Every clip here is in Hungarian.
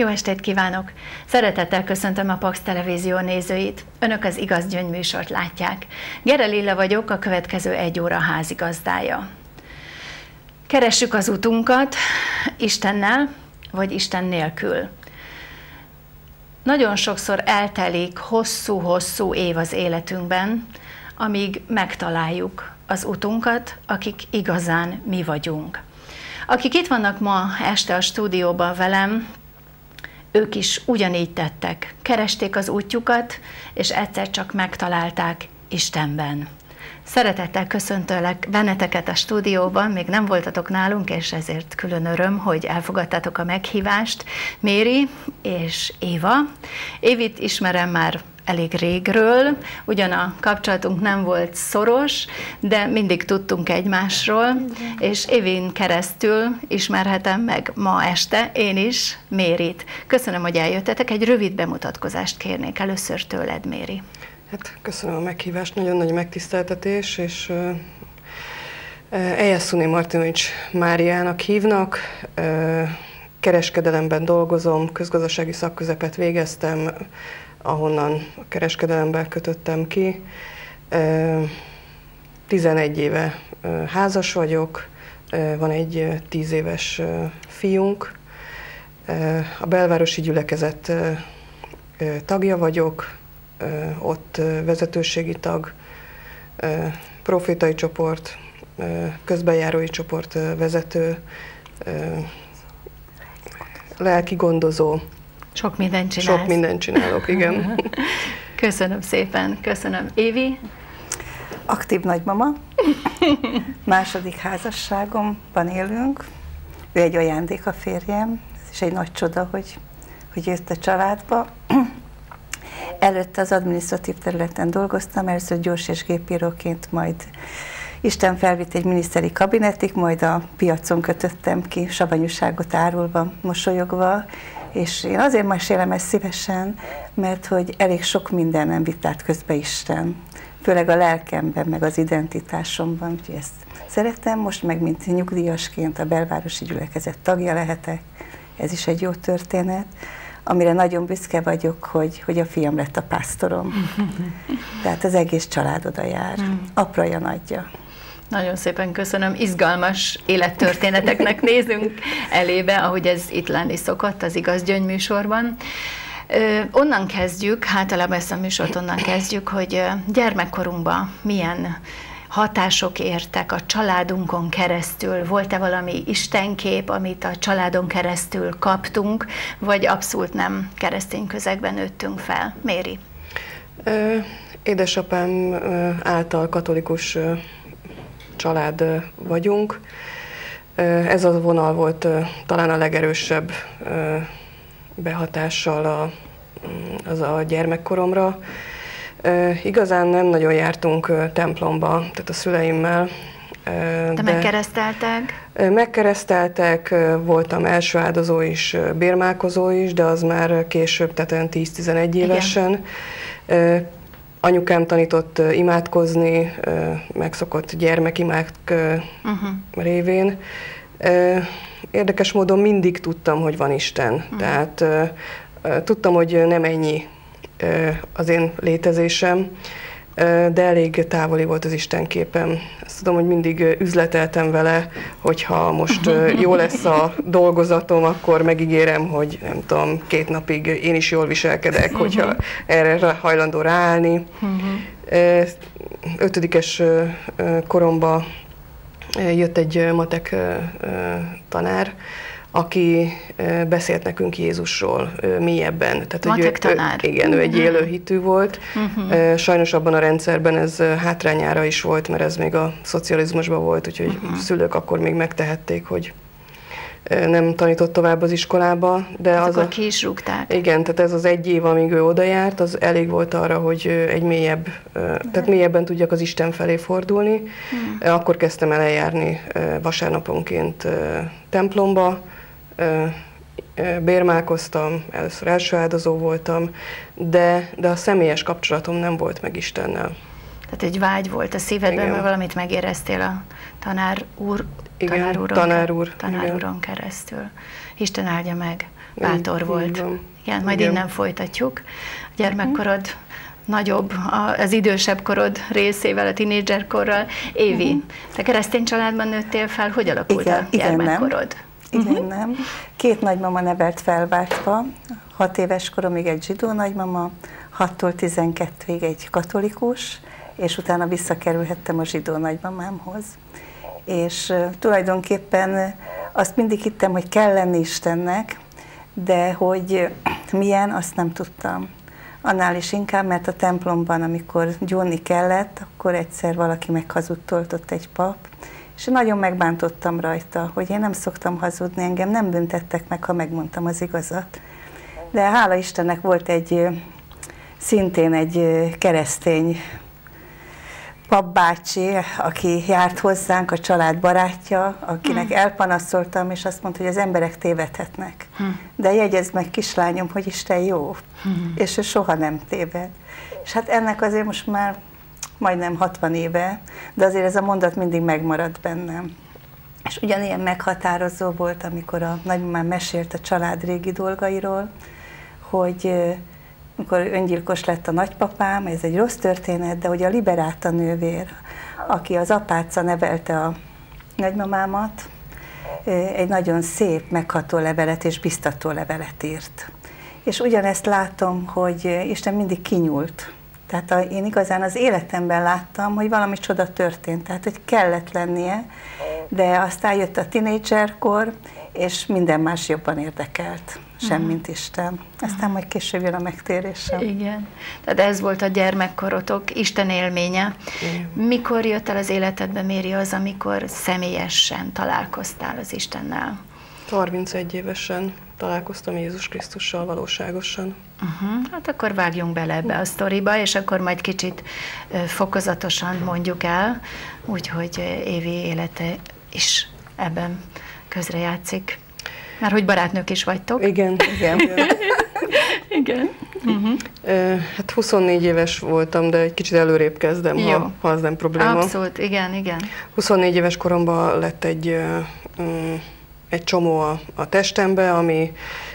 Jó estét kívánok! Szeretettel köszöntöm a Pax Televízió nézőit. Önök az Igaz Gyöngy műsort látják. Gere Lilla vagyok, a következő 1 óra házigazdája. Keressük az utunkat Istennel, vagy Isten nélkül. Nagyon sokszor eltelik hosszú-hosszú év az életünkben, amíg megtaláljuk az utunkat, akik igazán mi vagyunk. Akik itt vannak ma este a stúdióban velem, ők is ugyanígy tettek. Keresték az útjukat, és egyszer csak megtalálták Istenben. Szeretettel köszöntelek benneteket a stúdióban, még nem voltatok nálunk, és ezért külön öröm, hogy elfogadtátok a meghívást. Méri és Éva. Évit ismerem már elég régről, ugyan a kapcsolatunk nem volt szoros, de mindig tudtunk egymásról, és Évin keresztül ismerhetem meg ma este én is Mérit. Köszönöm, hogy eljöttetek, egy rövid bemutatkozást kérnék először tőled, Méri. Hát, köszönöm a meghívást, nagyon nagy megtiszteltetés, és Eljeszuni Martinovics Máriának hívnak, kereskedelemben dolgozom, közgazdasági szakközepet végeztem, ahonnan a kereskedelemben kötöttem ki. 11 éve házas vagyok, van egy 10 éves fiunk, a belvárosi gyülekezet tagja vagyok, ott vezetőségi tag, profétai csoport, közbenjárói csoport vezető, lelki gondozó. Sok mindent csinálsz. Sok mindent csinálok, igen. Köszönöm szépen, köszönöm. Évi? Aktív nagymama, második házasságomban élünk, ő egy ajándék a férjem, ez is egy nagy csoda, hogy jött a családba. Előtte az adminisztratív területen dolgoztam, először gyors és gépíróként, majd Isten felvitt egy miniszteri kabinetig, majd a piacon kötöttem ki, savanyúságot árulva, mosolyogva, és én azért mesélem ezt szívesen, mert hogy elég sok mindenem vitt át közbe Isten, főleg a lelkemben, meg az identitásomban, úgyhogy ezt szeretem, most meg mint nyugdíjasként a belvárosi gyülekezet tagja lehetek, ez is egy jó történet, amire nagyon büszke vagyok, hogy a fiam lett a pásztorom. Tehát az egész család oda jár, apraja, nagyja. Nagyon szépen köszönöm, izgalmas élettörténeteknek nézünk elébe, ahogy ez itt lenni szokott az Igaz Gyöngy műsorban. Onnan kezdjük, általában ezt a műsort onnan kezdjük, hogy gyermekkorunkban milyen hatások értek a családunkon keresztül? Volt-e valami istenkép, amit a családon keresztül kaptunk, vagy abszolút nem keresztény közegben nőttünk fel? Méri? Édesapám által katolikus család vagyunk. Ez a vonal volt talán a legerősebb behatással az a gyermekkoromra. Igazán nem nagyon jártunk templomba, tehát a szüleimmel. De megkereszteltek? Megkereszteltek, voltam első áldozó is, bérmálkozó is, de az már később, tehát olyan 10-11 évesen. Igen. Anyukám tanított imádkozni, megszokott gyermekimádk révén. Érdekes módon mindig tudtam, hogy van Isten. Tehát tudtam, hogy nem ennyi az én létezésem, de elég távoli volt az istenképem. Azt tudom, hogy mindig üzleteltem vele, hogyha most jó lesz a dolgozatom, akkor megígérem, hogy nem tudom, 2 napig én is jól viselkedek, hogyha erre hajlandó ráállni. 5-es koromban jött egy matek tanár, aki beszélt nekünk Jézusról mélyebben. Tehát, matek tanár? Igen, ő egy élő hitű volt. Sajnos abban a rendszerben ez hátrányára is volt, mert ez még a szocializmusban volt, úgyhogy szülők akkor még megtehették, hogy nem tanított tovább az iskolába. De hát akkor ki is rúgták. Igen, tehát ez az 1 év, amíg ő oda járt, az elég volt arra, hogy egy mélyebb, tehát mélyebben tudjak az Isten felé fordulni. Akkor kezdtem el eljárni vasárnaponként templomba, bérmálkoztam, először első áldozó voltam, de a személyes kapcsolatom nem volt meg Istennel. Tehát egy vágy volt a szívedben, mert valamit megéreztél a tanár úr, igen, tanár úron keresztül. Isten áldja meg bátor volt. Igen, majd innen folytatjuk. A gyermekkorod nagyobb, az idősebb korod részével, a tinédzserkorral. Évi, te keresztény családban nőttél fel, hogy alakult a gyermekkorod? Igen, nem. 2 nagymama nevelt felváltva, 6 éves koromig egy zsidó nagymama, 6-tól 12-ig egy katolikus, és utána visszakerülhettem a zsidó nagymamámhoz. És tulajdonképpen azt mindig hittem, hogy kell lenni Istennek, de hogy milyen, azt nem tudtam. Annál is inkább, mert a templomban, amikor gyónni kellett, akkor egyszer valaki meghazudtolt, ott egy pap, és nagyon megbántottam rajta, hogy én nem szoktam hazudni, engem nem büntettek meg, ha megmondtam az igazat. De hála Istennek volt szintén egy keresztény papbácsi, aki járt hozzánk, a család barátja, akinek elpanaszoltam, és azt mondta, hogy az emberek tévedhetnek. De jegyezd meg, kislányom, hogy Isten jó, és ő soha nem téved. És hát ennek azért most már majdnem 60 éve, de azért ez a mondat mindig megmaradt bennem. És ugyanilyen meghatározó volt, amikor a nagymamám mesélt a család régi dolgairól, hogy amikor öngyilkos lett a nagypapám, ez egy rossz történet, de hogy a Liberáta nővér, aki az apáca nevelte a nagymamámat, egy nagyon szép, megható levelet és biztató levelet írt. És ugyanezt látom, hogy Isten mindig kinyúlt. Tehát én igazán az életemben láttam, hogy valami csoda történt, tehát hogy kellett lennie, de aztán jött a tinédzserkor, és minden más jobban érdekelt, semmint Isten. Aztán majd később jön a megtérésem. Igen. Tehát ez volt a gyermekkorotok Isten élménye. Mikor jött el az életedbe, Méri, az, amikor személyesen találkoztál az Istennel? 31 évesen találkoztam Jézus Krisztussal valóságosan. Hát akkor vágjunk bele ebbe a sztoriba, és akkor majd kicsit fokozatosan mondjuk el, úgyhogy Évi élete is ebben közrejátszik. Mert hogy barátnők is vagytok. Igen. Igen. Hát 24 éves voltam, de egy kicsit előrébb kezdem, ha az nem probléma. Abszolút, igen. 24 éves koromban lett egy csomó a testembe, amit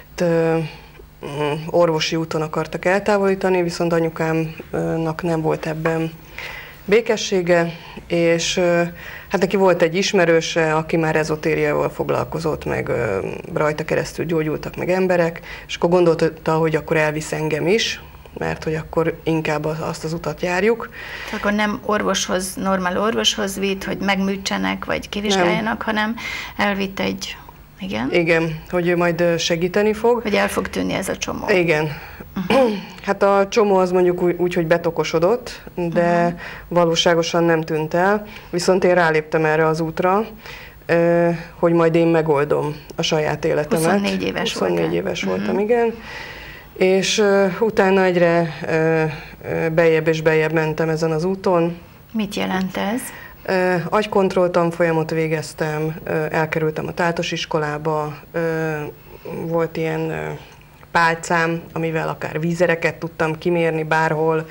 orvosi úton akartak eltávolítani, viszont anyukámnak nem volt ebben békessége, és hát neki volt egy ismerőse, aki már ezotériával foglalkozott, meg rajta keresztül gyógyultak meg emberek, és akkor gondolta, hogy akkor elvisz engem is, mert hogy akkor inkább azt az utat járjuk. Akkor nem orvoshoz, normál orvoshoz vitt, hogy megműtsenek, vagy kivizsgáljanak, hanem elvitt egy... Igen? Igen, hogy ő majd segíteni fog. Hogy el fog tűnni ez a csomó. Igen. Hát a csomó az mondjuk úgy, hogy betokosodott, de valóságosan nem tűnt el. Viszont én ráléptem erre az útra, hogy majd én megoldom a saját életemet. 24 éves 24 éves voltam, igen. És utána egyre beljebb és beljebb mentem ezen az úton. Mit jelent ez? Agykontroll tanfolyamot végeztem, elkerültem a tátos iskolába, volt ilyen pálcám, amivel akár vízereket tudtam kimérni bárhol,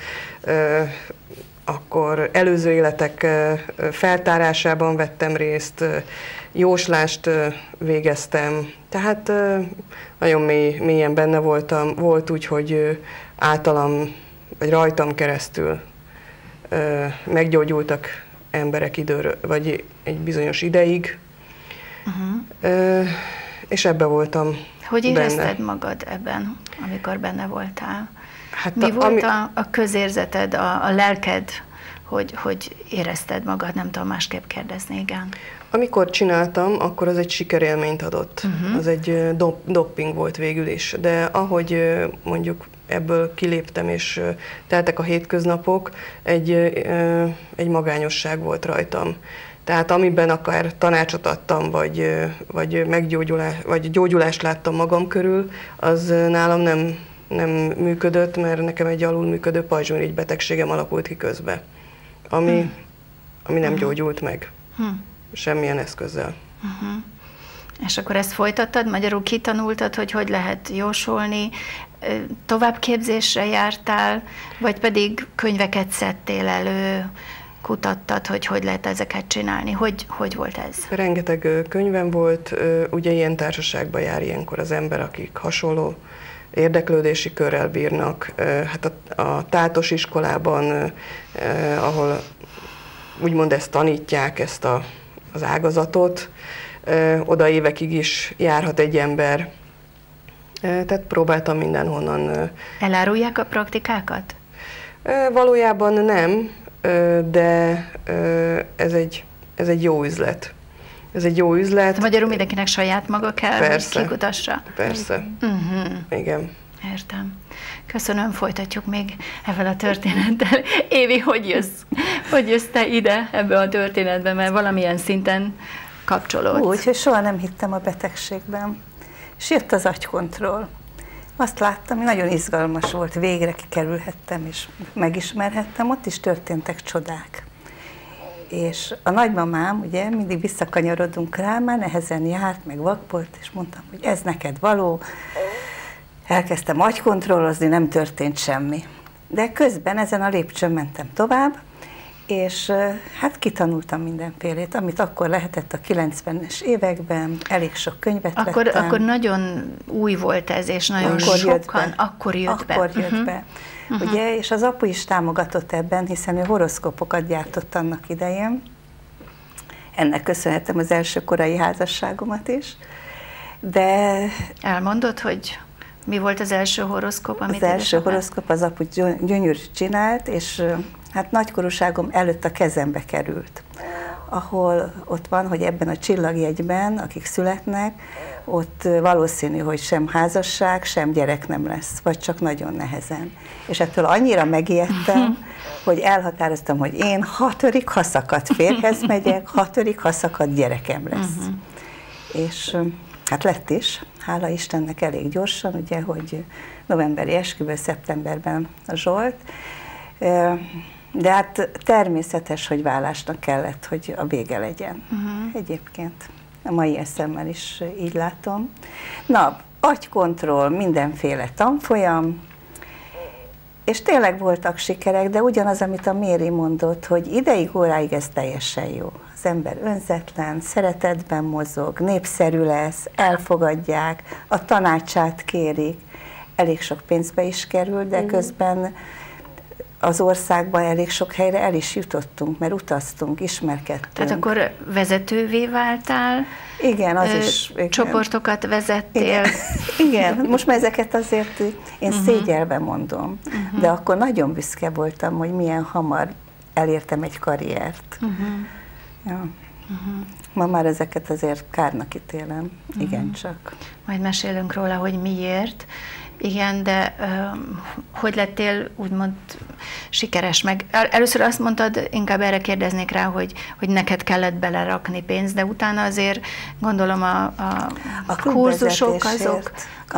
akkor előző életek feltárásában vettem részt, jóslást végeztem, tehát nagyon mélyen benne voltam. Volt úgy, hogy általam, vagy rajtam keresztül meggyógyultak emberek időről, vagy egy bizonyos ideig, és ebben voltam. Hogy érezted magad ebben, amikor benne voltál? Hát mi volt a közérzeted, a lelked, hogy érezted magad, nem tudom másképp kérdezni, igen? Amikor csináltam, akkor az egy sikerélményt adott. Az egy dopping volt végül is, de ahogy mondjuk ebből kiléptem, és teltek a hétköznapok, egy magányosság volt rajtam. Tehát amiben akár tanácsot adtam, vagy gyógyulást láttam magam körül, az nálam nem működött, mert nekem egy alulműködő pajzsmirigy betegségem alakult ki közbe, ami nem gyógyult meg semmilyen eszközzel. És akkor ezt folytattad? Magyarul kitanultad, hogy lehet jósolni, továbbképzésre jártál, vagy pedig könyveket szedtél elő, kutattad, hogy lehet ezeket csinálni? Hogy volt ez? Rengeteg könyvem volt, ugye ilyen társaságban jár ilyenkor az ember, akik hasonló érdeklődési körrel bírnak. Hát a tátos iskolában, ahol úgymond ezt tanítják, ezt az ágazatot, oda évekig is járhat egy ember. Tehát próbáltam mindenhonnan. Elárulják a praktikákat? Valójában nem, de ez egy jó üzlet. Ez egy jó üzlet. Magyarul mindenkinek saját maga kell, persze, hogy kikutassa? Persze. Igen. Értem. Köszönöm, folytatjuk még ezzel a történettel. Évi, hogy jössz te ide ebbe a történetbe, mert valamilyen szinten kapcsolódsz? Úgy, hogy soha nem hittem a betegségben. És jött az agykontroll. Azt láttam, hogy nagyon izgalmas volt, végre kikerülhettem és megismerhettem, ott is történtek csodák. És a nagymamám, ugye, mindig visszakanyarodunk rá, már nehezen járt, meg vakbolt, és mondtam, hogy ez neked való. Elkezdtem agykontrollozni, nem történt semmi. De közben ezen a lépcsőn mentem tovább, és hát kitanultam mindenfélét, amit akkor lehetett a 90-es években, elég sok könyvet vettem. Akkor nagyon új volt ez, és nagyon sokan akkor jött be. Akkor jött be. Ugye, és az apu is támogatott ebben, hiszen ő horoszkópokat gyártott annak idején. Ennek köszönhetem az első korai házasságomat is. De elmondod, hogy mi volt az első horoszkóp, amit az első horoszkóp az apu gyönyörűt csinált, és hát nagykorúságom előtt a kezembe került, ahol ott van, hogy ebben a csillagjegyben, akik születnek, ott valószínű, hogy sem házasság, sem gyerek nem lesz, vagy csak nagyon nehezen. És ettől annyira megijedtem, hogy elhatároztam, hogy én 6. ha szakadt férjhez megyek, 6. ha szakadt gyerekem lesz. És hát lett is, hála Istennek elég gyorsan, ugye, hogy novemberi esküvő, szeptemberben a Zsolt, de hát természetes, hogy vállásnak kellett, hogy a vége legyen. Egyébként a mai eszemmel is így látom. Na, agykontroll, mindenféle tanfolyam, és tényleg voltak sikerek, de ugyanaz, amit a Méri mondott, hogy ideig, óráig ez teljesen jó. Az ember önzetlen, szeretetben mozog, népszerű lesz, elfogadják, a tanácsát kérik, elég sok pénzbe is kerül, de közben az országban elég sok helyre el is jutottunk, mert utaztunk, ismerkedtünk. Tehát akkor vezetővé váltál? Igen, az is. Igen. Csoportokat vezettél? Igen. Igen, most már ezeket azért én szégyelve mondom, de akkor nagyon büszke voltam, hogy milyen hamar elértem egy karriert. Ja. Ma már ezeket azért kárnak ítélem, igencsak. Majd mesélünk róla, hogy miért. Igen, de hogy lettél úgymond sikeres meg? Először azt mondtad, inkább erre kérdeznék rá, hogy neked kellett belerakni pénzt, de utána azért gondolom a kurzusok azok...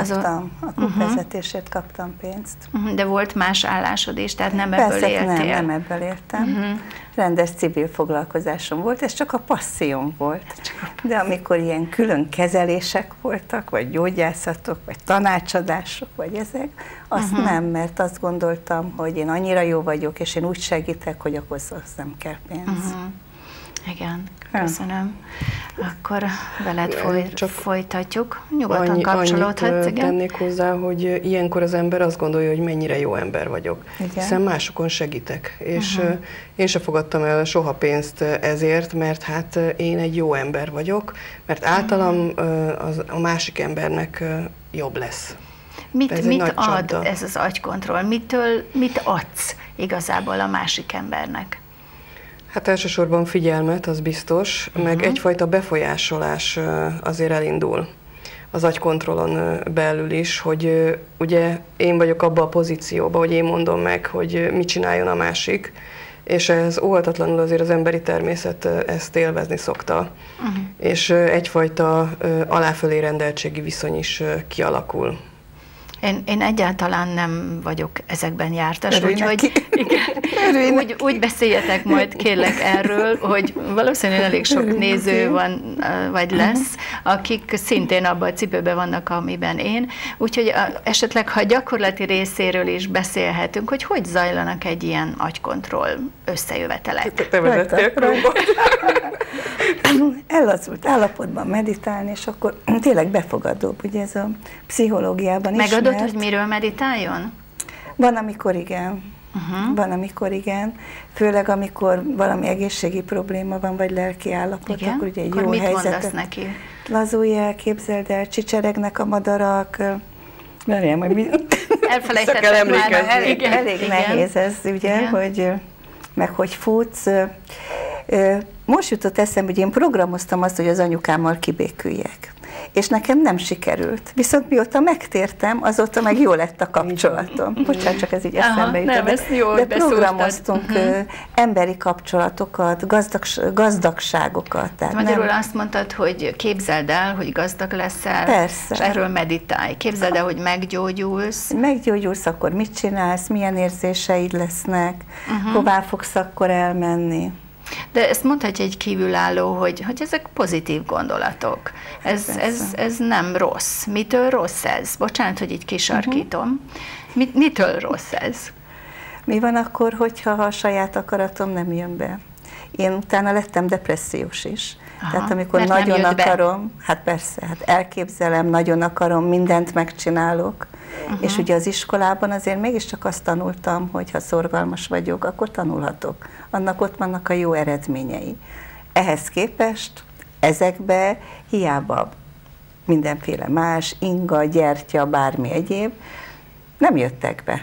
A klubvezetésért kaptam pénzt. De volt más állásod is, tehát nem ebből éltél? Nem ebből éltem. Rendes civil foglalkozásom volt, ez csak a passzióm volt. De amikor ilyen külön kezelések voltak, vagy gyógyászatok, vagy tanácsadások, vagy ezek, azt nem, mert azt gondoltam, hogy én annyira jó vagyok, és én úgy segítek, hogy akkor nem kell pénz. Igen, köszönöm. Akkor veled folytatjuk. Nyugodtan kapcsolódhatsz. Annyit tennék hozzá, hogy ilyenkor az ember azt gondolja, hogy mennyire jó ember vagyok. Igen. Hiszen másokon segítek. És én se fogadtam el soha pénzt ezért, mert hát én egy jó ember vagyok, mert általam a másik embernek jobb lesz. Mit ad ez az agykontroll? Mit adsz igazából a másik embernek? Hát elsősorban figyelmet, az biztos, meg egyfajta befolyásolás azért elindul az agykontrollon belül is, hogy ugye én vagyok abban a pozícióban, hogy én mondom meg, hogy mit csináljon a másik, és ez óhatatlanul azért az emberi természet ezt élvezni szokta, és egyfajta aláfölé rendeltségi viszony is kialakul. Én egyáltalán nem vagyok ezekben jártas, úgyhogy igen, úgy beszéljetek majd kérlek erről, hogy valószínűleg elég sok néző van, vagy lesz, akik szintén abban a cipőben vannak, amiben én. Úgyhogy esetleg, ha gyakorlati részéről is beszélhetünk, hogy zajlanak egy ilyen agykontroll összejövetelek. Te vezettél klubba. Ellazult állapotban meditálni, és akkor tényleg befogadóbb, ugye ez a pszichológiában is. Megadott, hogy miről meditáljon? Van, amikor igen. Van, amikor igen. Főleg, amikor valami egészségi probléma van, vagy lelki állapot, igen? akkor ugye egy akkor jó mit helyzetet. mondasz neki? Lazulj el, képzeld el, csicseregnek a madarak. Várjál, majd mi... Elfelejtettem már. Elég nehéz ez, ugye, hogy meg hogy futsz. Most jutott eszembe, hogy én programoztam azt, hogy az anyukámmal kibéküljek. És nekem nem sikerült. Viszont mióta megtértem, azóta meg jó lett a kapcsolatom. Bocsánat, csak ez így eszembe jutott. De programoztunk emberi kapcsolatokat, gazdagságokat. Tehát magyarul azt mondtad, hogy képzeld el, hogy gazdag leszel, persze. És erről meditálj. Képzeld el, hogy meggyógyulsz. Meggyógyulsz, akkor mit csinálsz, milyen érzéseid lesznek, hová fogsz akkor elmenni. De ezt mondhatja egy kívülálló, hogy ezek pozitív gondolatok. Ez nem rossz. Mitől rossz ez? Bocsánat, hogy így kisarkítom. Mitől rossz ez? Mi van akkor, hogyha a saját akaratom nem jön be? Én utána lettem depressziós is. Aha, tehát amikor nagyon akarom, hát persze, hát elképzelem, nagyon akarom, mindent megcsinálok. És ugye az iskolában azért mégiscsak azt tanultam, hogy ha szorgalmas vagyok, akkor tanulhatok. Annak ott vannak a jó eredményei. Ehhez képest ezekbe hiába mindenféle más, inga, gyertya, bármi egyéb, nem jöttek be.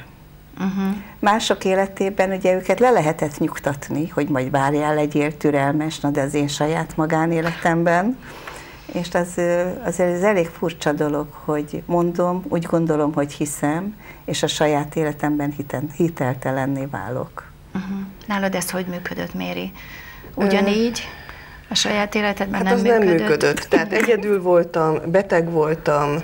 Mások életében ugye őket le lehetett nyugtatni, hogy majd várjál, legyél türelmes, de az én saját magánéletemben. És az elég furcsa dolog, hogy mondom, úgy gondolom, hogy hiszem, és a saját életemben hiteltelenné válok. Nálad ez hogy működött, Méri? Ugyanígy a saját életedben hát nem működött? Nem működött. Tehát egyedül voltam, beteg voltam,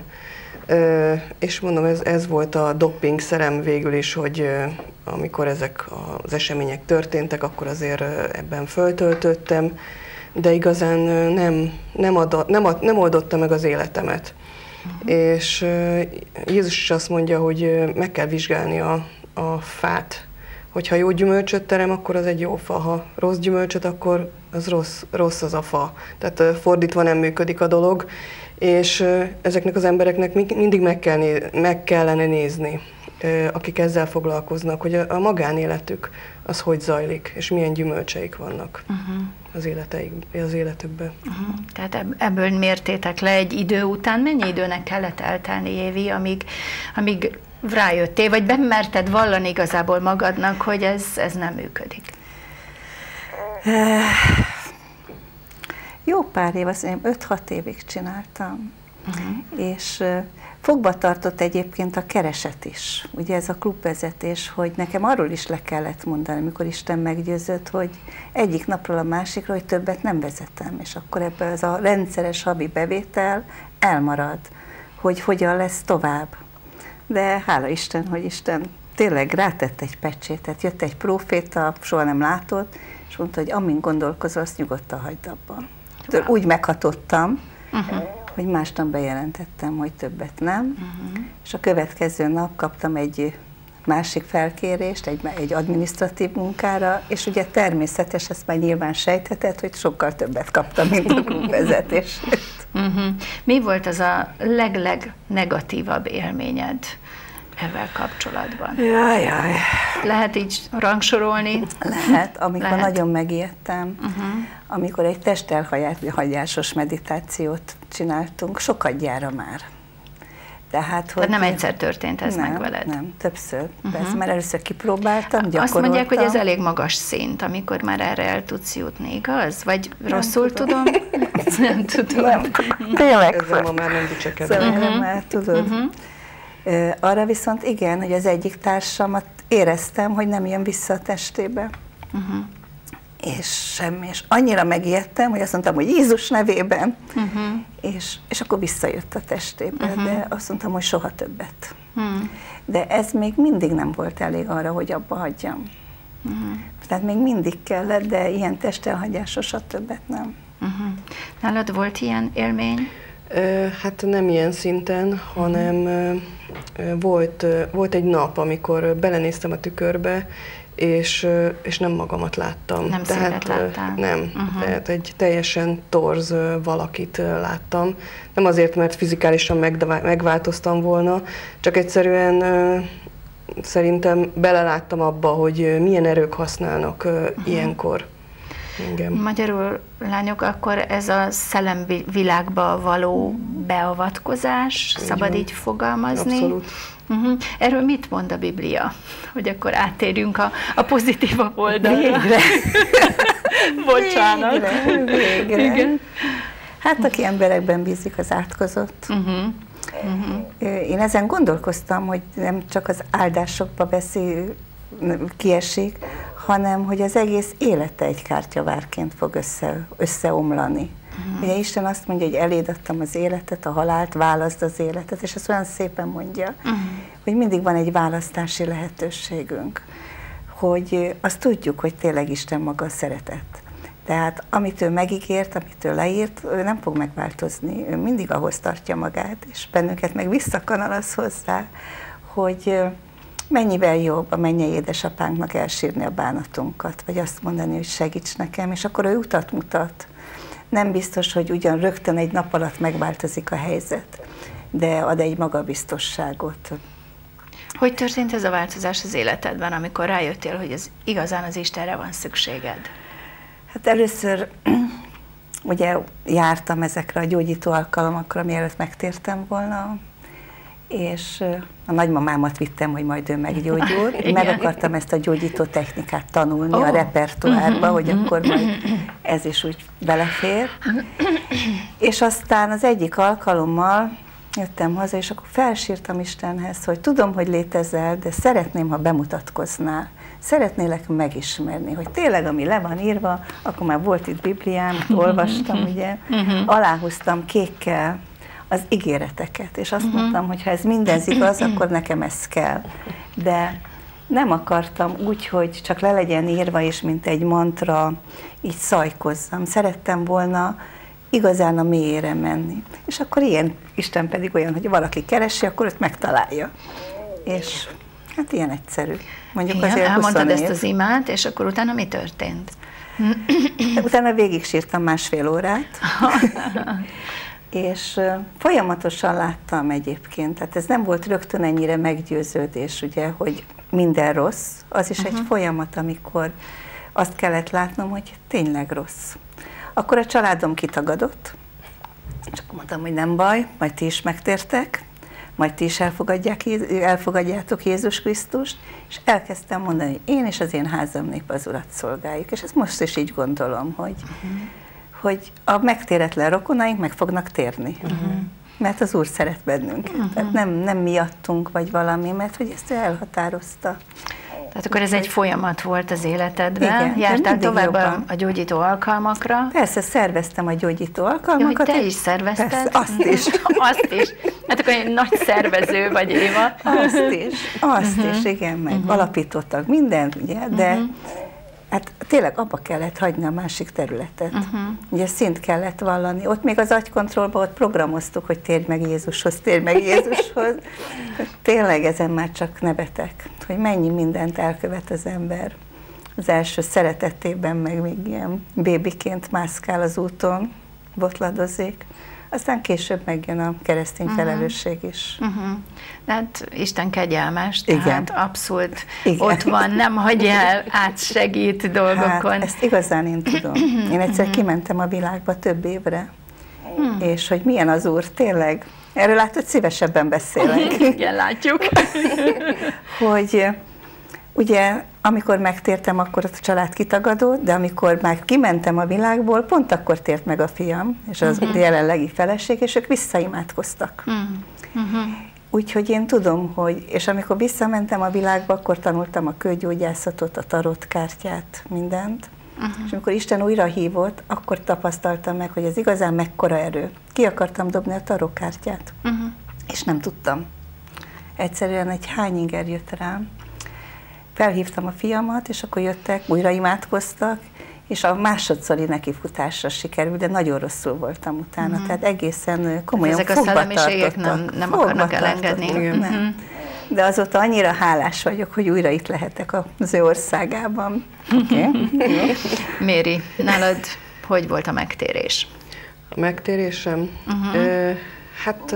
és mondom, ez volt a doppingszerem végül is, hogy amikor ezek az események történtek, akkor azért ebben föltöltöttem, de igazán nem oldotta meg az életemet. És Jézus is azt mondja, hogy meg kell vizsgálni a fát. Hogyha jó gyümölcsöt terem, akkor az egy jó fa. Ha rossz gyümölcsöt, akkor az rossz az a fa. Tehát fordítva nem működik a dolog, és ezeknek az embereknek mindig meg kellene nézni, akik ezzel foglalkoznak, hogy a magánéletük az hogy zajlik, és milyen gyümölcseik vannak az életükben. Tehát ebből mértétek le egy idő után, mennyi időnek kellett eltelni, Évi, amíg rájöttél, vagy bemerted vallani igazából magadnak, hogy ez nem működik? Jó pár év, azt mondjam, 5-6 évig csináltam. És fogva tartott egyébként a kereset is. Ugye ez a klubvezetés, hogy nekem arról is le kellett mondani, amikor Isten meggyőzött, hogy egyik napról a másikra, hogy többet nem vezetem. És akkor ebben ez a rendszeres havi bevétel elmarad, hogy hogyan lesz tovább. De hála Isten, hogy Isten tényleg rátett egy pecsétet, jött egy próféta, soha nem látott, és mondta, hogy amint gondolkozol, azt nyugodtan hagyd abban. Úgy meghatottam, hogy másnap bejelentettem, hogy többet nem, és a következő nap kaptam egy másik felkérést, egy adminisztratív munkára, és ugye természetes, ezt már nyilván sejtheted, hogy sokkal többet kaptam, mint a klubvezetését. Mi volt az a legnegatívabb élményed ezzel kapcsolatban? Jaj. Lehet így rangsorolni? Lehet, amikor nagyon megijedtem, amikor egy testelhagyásos meditációt csináltunk, sokadjára már. Tehát nem egyszer történt ez meg veled? Nem, többször. Persze, mert először kipróbáltam, gyakoroltam. Azt mondják, hogy ez elég magas szint, amikor már erre el tudsz jutni, igaz? Vagy rosszul tudom? Nem tudom. Nem. Tényleg. Ezzel ma már nem dicsekedem. Szóval már tudod. Arra viszont igen, hogy az egyik társamat éreztem, hogy nem jön vissza a testébe. És semmi. És annyira megijedtem, hogy azt mondtam, hogy Jézus nevében. és akkor visszajött a testébe, de azt mondtam, hogy soha többet. De ez még mindig nem volt elég arra, hogy abba hagyjam. Tehát még mindig kellett, de ilyen testelhagyás sosem többet nem. Nálad volt ilyen élmény? Hát nem ilyen szinten, hanem volt egy nap, amikor belenéztem a tükörbe, és nem magamat láttam. Nem szélet láttál? Nem. Tehát egy teljesen torz valakit láttam. Nem azért, mert fizikálisan megváltoztam volna, csak egyszerűen szerintem beleláttam abba, hogy milyen erők használnak ilyenkor. Igen. Magyarul, lányok, akkor ez a szellemvilágba való beavatkozás, szabad így fogalmazni? Abszolút. Erről mit mond a Biblia? Hogy akkor áttérjünk a pozitívabb oldalra. Végre! Bocsánat. Végre. Igen. Hát aki emberekben bízik, az átkozott. Én ezen gondolkoztam, hogy nem csak az áldásokba kiesik, hanem hogy az egész élete egy kártyavárként fog összeomlani. Ugye Isten azt mondja, hogy eléd adtam az életet, a halált, válaszd az életet, és ezt olyan szépen mondja, hogy mindig van egy választási lehetőségünk, hogy azt tudjuk, hogy tényleg Isten maga szeretett. Tehát amit ő megígért, amit ő leírt, ő nem fog megváltozni, ő mindig ahhoz tartja magát, és bennünket meg visszakanalaz hozzá, hogy mennyivel jobb a mennyei édesapánknak elsírni a bánatunkat, vagy azt mondani, hogy segíts nekem, és akkor ő utat mutat. Nem biztos, hogy ugyan rögtön egy nap alatt megváltozik a helyzet, de ad egy magabiztosságot. Hogy történt ez a változás az életedben, amikor rájöttél, hogy ez igazán az Istenre van szükséged? Hát először ugye jártam ezekre a gyógyító alkalmakra, mielőtt megtértem volna, és a nagymamámat vittem, hogy majd ő meggyógyul. Meg akartam ezt a gyógyító technikát tanulni a repertoárba, hogy akkor majd ez is úgy belefér. És aztán az egyik alkalommal jöttem haza, és akkor felsírtam Istenhez, hogy tudom, hogy létezel, de szeretném, ha bemutatkoznál. Szeretnélek megismerni, hogy tényleg, ami le van írva, akkor már volt itt Bibliám, olvastam, ugye, aláhúztam kékkel az ígéreteket, és azt mondtam, hogy ha ez mindez igaz, akkor nekem ez kell. De nem akartam úgy, hogy csak le legyen írva, és mint egy mantra így szajkozzam. Szerettem volna igazán a mélyére menni. És akkor ilyen, Isten pedig olyan, hogy valaki keresi, akkor őt megtalálja. És hát ilyen egyszerű. Mondjuk igen, azért elmondtad ezt az imát, és akkor utána mi történt? Utána végig sírtam 1,5 órát. És folyamatosan láttam egyébként, tehát ez nem volt rögtön ennyire meggyőződés, ugye, hogy minden rossz, az is egy folyamat, amikor azt kellett látnom, hogy tényleg rossz. Akkor a családom kitagadott, és akkor mondtam, hogy nem baj, majd ti is megtértek, majd ti is elfogadjátok Jézus Krisztust, és elkezdtem mondani, hogy én és az én házam nép az Urat szolgáljuk, és ezt most is így gondolom, hogy a megtéretlen rokonaink meg fognak térni. Mert az Úr szeret bennünket. Tehát nem miattunk, vagy valami, mert hogy ezt ő elhatározta. Tehát akkor ez egy folyamat volt az életedben. Igen, jártál tovább a gyógyító alkalmakra. Persze, szerveztem a gyógyító alkalmakat. Ja, hogy te is szervezted? Persze, azt is. Azt is. Hát akkor egy nagy szervező vagy, Éva. Azt is, igen, meg alapítottak mindent, ugye, de hát tényleg abba kellett hagyni a másik területet. Ugye szint kellett vallani. Ott még az agykontrollban ott programoztuk, hogy térj meg Jézushoz, térj meg Jézushoz. Tényleg ezen már csak nevetek, hogy mennyi mindent elkövet az ember. Az első szeretetében meg még ilyen bébiként mászkál az úton, botladozik. Aztán később megjön a keresztény felelősség is. Hát Isten kegyelmes, igen. Tehát abszolút ott van, nem hagyja el, átsegít dolgokon. Hát, ezt igazán én tudom. Én egyszer kimentem a világba több évre, és hogy milyen az Úr, tényleg. Erről látod, szívesebben beszélek. Igen, látjuk. Hogy ugye, amikor megtértem, akkor a család kitagadott, de amikor már kimentem a világból, pont akkor tért meg a fiam, és az jelenlegi feleség, és ők visszaimádkoztak. Úgyhogy én tudom, hogy, és amikor visszamentem a világba, akkor tanultam a kőgyógyászatot, a tarotkártyát, mindent. És amikor Isten újra hívott, akkor tapasztaltam meg, hogy ez igazán mekkora erő. ki akartam dobni a tarokkártyát, és nem tudtam. Egyszerűen egy hányinger jött rám. Felhívtam a fiamat, és akkor jöttek, újra imádkoztak, és a másodszori nekifutásra sikerült, de nagyon rosszul voltam utána, tehát egészen komolyan ezek a szellemiségek nem akarnak elengedni. Nem. De azóta annyira hálás vagyok, hogy újra itt lehetek az ő országában. Okay. Méri, nálad hogy volt a megtérés? A megtérésem? Hát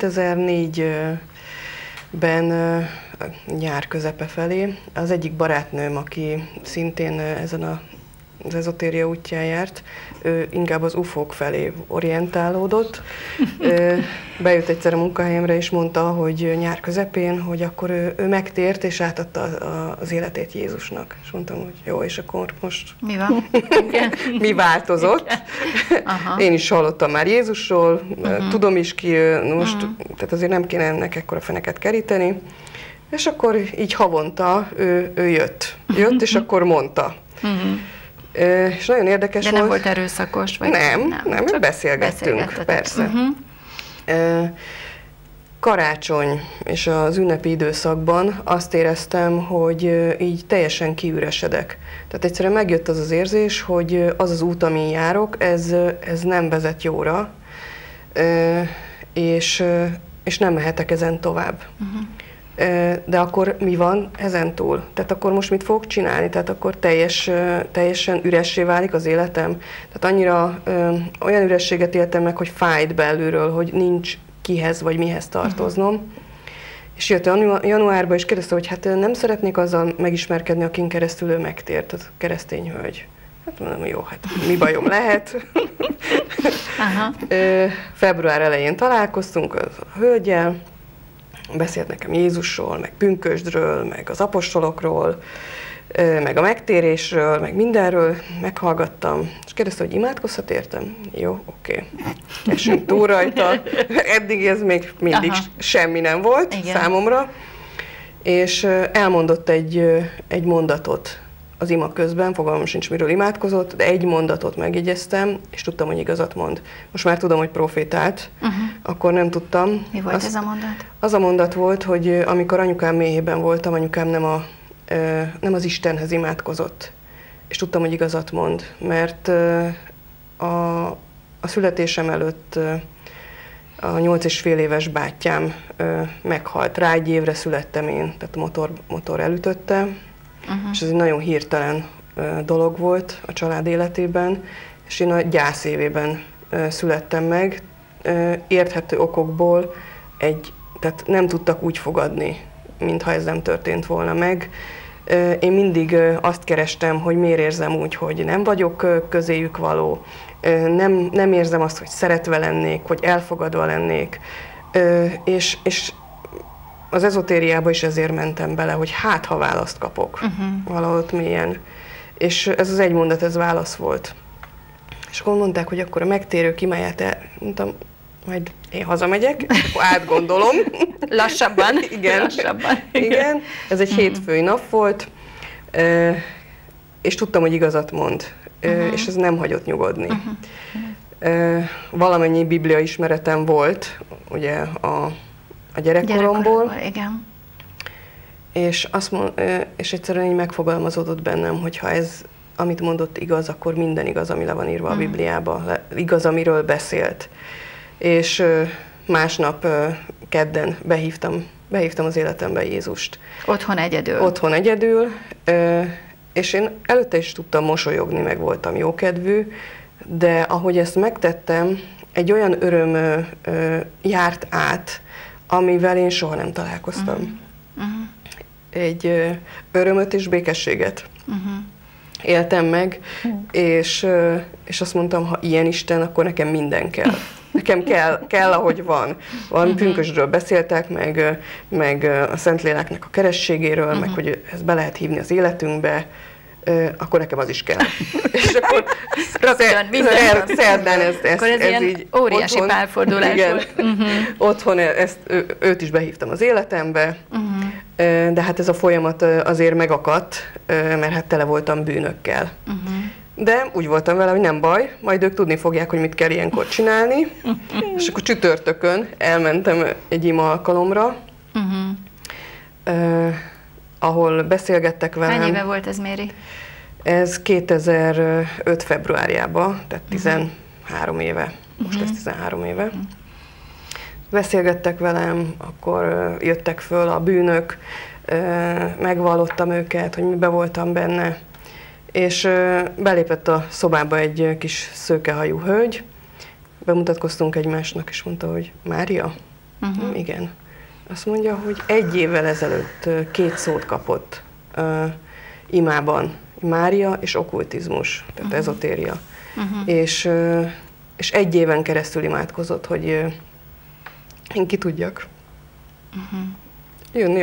2004-ben nyár közepe felé az egyik barátnőm, aki szintén ezen az ezotéria útján járt, ő inkább az UFO-k felé orientálódott. Bejött egyszer a munkahelyemre, és mondta, hogy nyár közepén, hogy akkor ő megtért, és átadta az életét Jézusnak. És mondtam, hogy jó, és akkor most mi van? Mi változott? Én is hallottam már Jézusról, tudom is ki, most, tehát azért nem kéne ennek ekkora feneket keríteni. És akkor így havonta ő jött, és akkor mondta. És nagyon érdekes volt. De nem volt erőszakos? Vagy nem, beszélgettünk, persze. Karácsony és az ünnepi időszakban azt éreztem, hogy így teljesen kiüresedek. Tehát egyszerűen megjött az az érzés, hogy az az út, amin járok, ez nem vezet jóra, és nem mehetek ezen tovább. De akkor mi van ezentúl? Tehát akkor most mit fogok csinálni? Tehát akkor teljesen üressé válik az életem? Tehát annyira olyan ürességet éltem meg, hogy fájt belülről, hogy nincs kihez vagy mihez tartoznom. És jött januárban, és kérdezte, hogy hát nem szeretnék azzal megismerkedni, akin keresztül ő megtért, az keresztény hölgy. Hát mondom, jó, hát mi bajom lehet. Február elején találkoztunk a hölgyel, beszélt nekem Jézusról, meg pünkösdről, meg az apostolokról, meg a megtérésről, meg mindenről, meghallgattam, és kérdezte, hogy imádkozhat értem? Jó, oké. Esünk túl rajta. Eddig ez még mindig semmi nem volt számomra. És elmondott egy mondatot az ima közben, fogalmam sincs, miről imádkozott, de egy mondatot megjegyeztem, és tudtam, hogy igazat mond. Most már tudom, hogy profétált, akkor nem tudtam. Mi volt ez a mondat? Az a mondat volt, hogy amikor anyukám méhében voltam, anyukám nem az Istenhez imádkozott. És tudtam, hogy igazat mond, mert a születésem előtt a 8,5 éves bátyám meghalt. Rá egy évre születtem én, tehát a motor elütötte, és ez egy nagyon hirtelen dolog volt a család életében, és én a gyász évében születtem meg. Érthető okokból tehát nem tudtak úgy fogadni, mintha ez nem történt volna meg. Én mindig azt kerestem, hogy miért érzem úgy, hogy nem vagyok közéjük való, nem érzem azt, hogy szeretve lennék, hogy elfogadva lennék, és az ezotériába is ezért mentem bele, hogy hát, ha választ kapok valahol mélyen. És ez az egy mondat, ez válasz volt. És akkor mondták, hogy akkor a megtérők imáját mondtam, majd én hazamegyek, akkor átgondolom. Lassabban. Igen. Lassabban. Igen. Ez egy hétfői nap volt, és tudtam, hogy igazat mond, és ez nem hagyott nyugodni. Valamennyi biblia ismeretem volt, ugye a gyerekkoromból. Igen. És egyszerűen így megfogalmazódott bennem, hogy ha ez, amit mondott igaz, akkor minden igaz, ami le van írva a Bibliába, igaz, amiről beszélt. És másnap kedden behívtam az életembe Jézust. Otthon egyedül? Otthon egyedül, és én előtte is tudtam mosolyogni, meg voltam jókedvű, de ahogy ezt megtettem, egy olyan öröm járt át, amivel én soha nem találkoztam. Egy örömöt és békességet éltem meg, és azt mondtam, ha ilyen Isten, akkor nekem minden kell. Nekem kell, ahogy van. Valami pünkösdről beszéltek, meg a Szentléleknek a kerességéről, meg hogy ezt be lehet hívni az életünkbe, akkor nekem az is kell. És akkor szerdán ez így óriási otthon, pálfordulás volt. Otthon őt is behívtam az életembe, de hát ez a folyamat azért megakadt, mert hát tele voltam bűnökkel. De úgy voltam vele, hogy nem baj, majd ők tudni fogják, hogy mit kell ilyenkor csinálni. És akkor csütörtökön elmentem egy ima alkalomra, ahol beszélgettek velem. Hány éve volt ez, Méri? Ez 2005. februárjában, tehát 13 éve. Most ez 13 éve. Beszélgettek velem, akkor jöttek föl a bűnök, megvallottam őket, hogy miben voltam benne. És belépett a szobába egy kis szőkehajú hölgy, bemutatkoztunk egymásnak, és mondta, hogy Mária? Igen. Azt mondja, hogy 1 évvel ezelőtt 2 szót kapott imában, Mária és okkultizmus, tehát ezotéria. És 1 éven keresztül imádkozott, hogy én ki tudjak jönni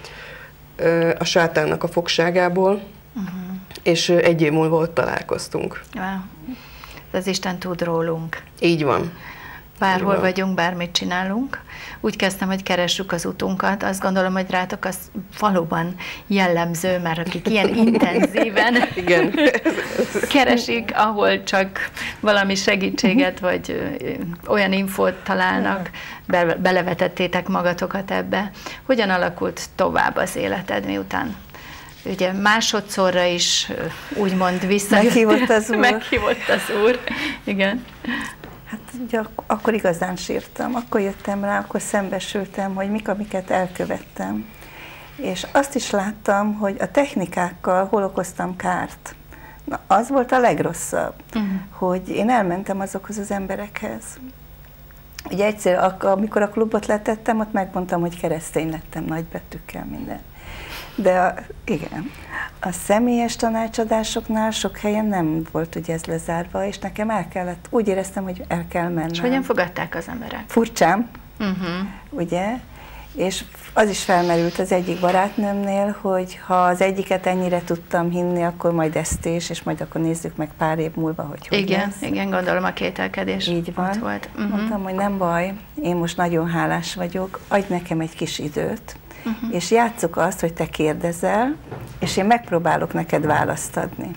a sátánnak a fogságából, és 1 év múlva ott találkoztunk. Wow. Az Isten tud rólunk. Így van. Bárhol van. vagyunk, bármit csinálunk. Úgy kezdtem, hogy keressük az utunkat. Azt gondolom, hogy rátok az valóban jellemző, mert akik ilyen intenzíven Igen. keresik, ahol csak valami segítséget, vagy olyan infót találnak, belevetettétek magatokat ebbe. Hogyan alakult tovább az életed, miután ugye másodszorra is úgymond Meghívott az Úr. Meghívott az Úr, igen. Hát ugye akkor igazán sírtam, akkor jöttem rá, akkor szembesültem, hogy mik, amiket elkövettem. És azt is láttam, hogy a technikákkal hol okoztam kárt. Na, az volt a legrosszabb, hogy én elmentem azokhoz az emberekhez. Ugye egyszer, amikor a klubot letettem, ott megmondtam, hogy keresztény lettem, nagybetűkkel minden. De igen, a személyes tanácsadásoknál sok helyen nem volt ugye ez lezárva, és nekem el kellett, úgy éreztem, hogy el kell mennem. És hogyan fogadták az emberek? Furcsán, ugye? És az is felmerült az egyik barátnőmnél, hogy ha az egyiket ennyire tudtam hinni, akkor majd ezt is, és majd akkor nézzük meg pár év múlva, hogy igen, lesz. igen, gondolom a kételkedés így van. ott volt. Mondtam, hogy nem baj, én most nagyon hálás vagyok, adj nekem egy kis időt, és játsszuk azt, hogy te kérdezel, és én megpróbálok neked választ adni.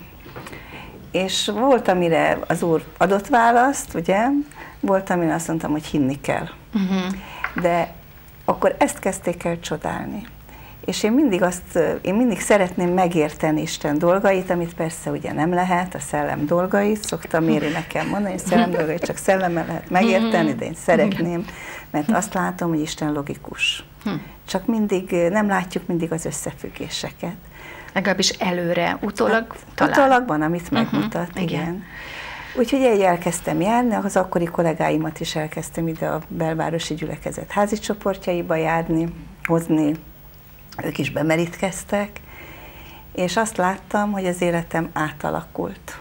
És volt, amire az Úr adott választ, ugye? Volt, amire azt mondtam, hogy hinni kell. De akkor ezt kezdték el csodálni. És én mindig szeretném megérteni Isten dolgait, amit persze ugye nem lehet, a szellem dolgait, szoktam Méri nekem mondani, hogy szellem dolgait csak szellemmel lehet megérteni, de én szeretném, mert azt látom, hogy Isten logikus. Csak nem látjuk mindig az összefüggéseket. Legalábbis előre, utólag talán. Utólag van, amit megmutat, igen. Úgyhogy így elkezdtem járni, az akkori kollégáimat is elkezdtem ide a belvárosi gyülekezet házi csoportjaiba járni, hozni, ők is bemerítkeztek, és azt láttam, hogy az életem átalakult.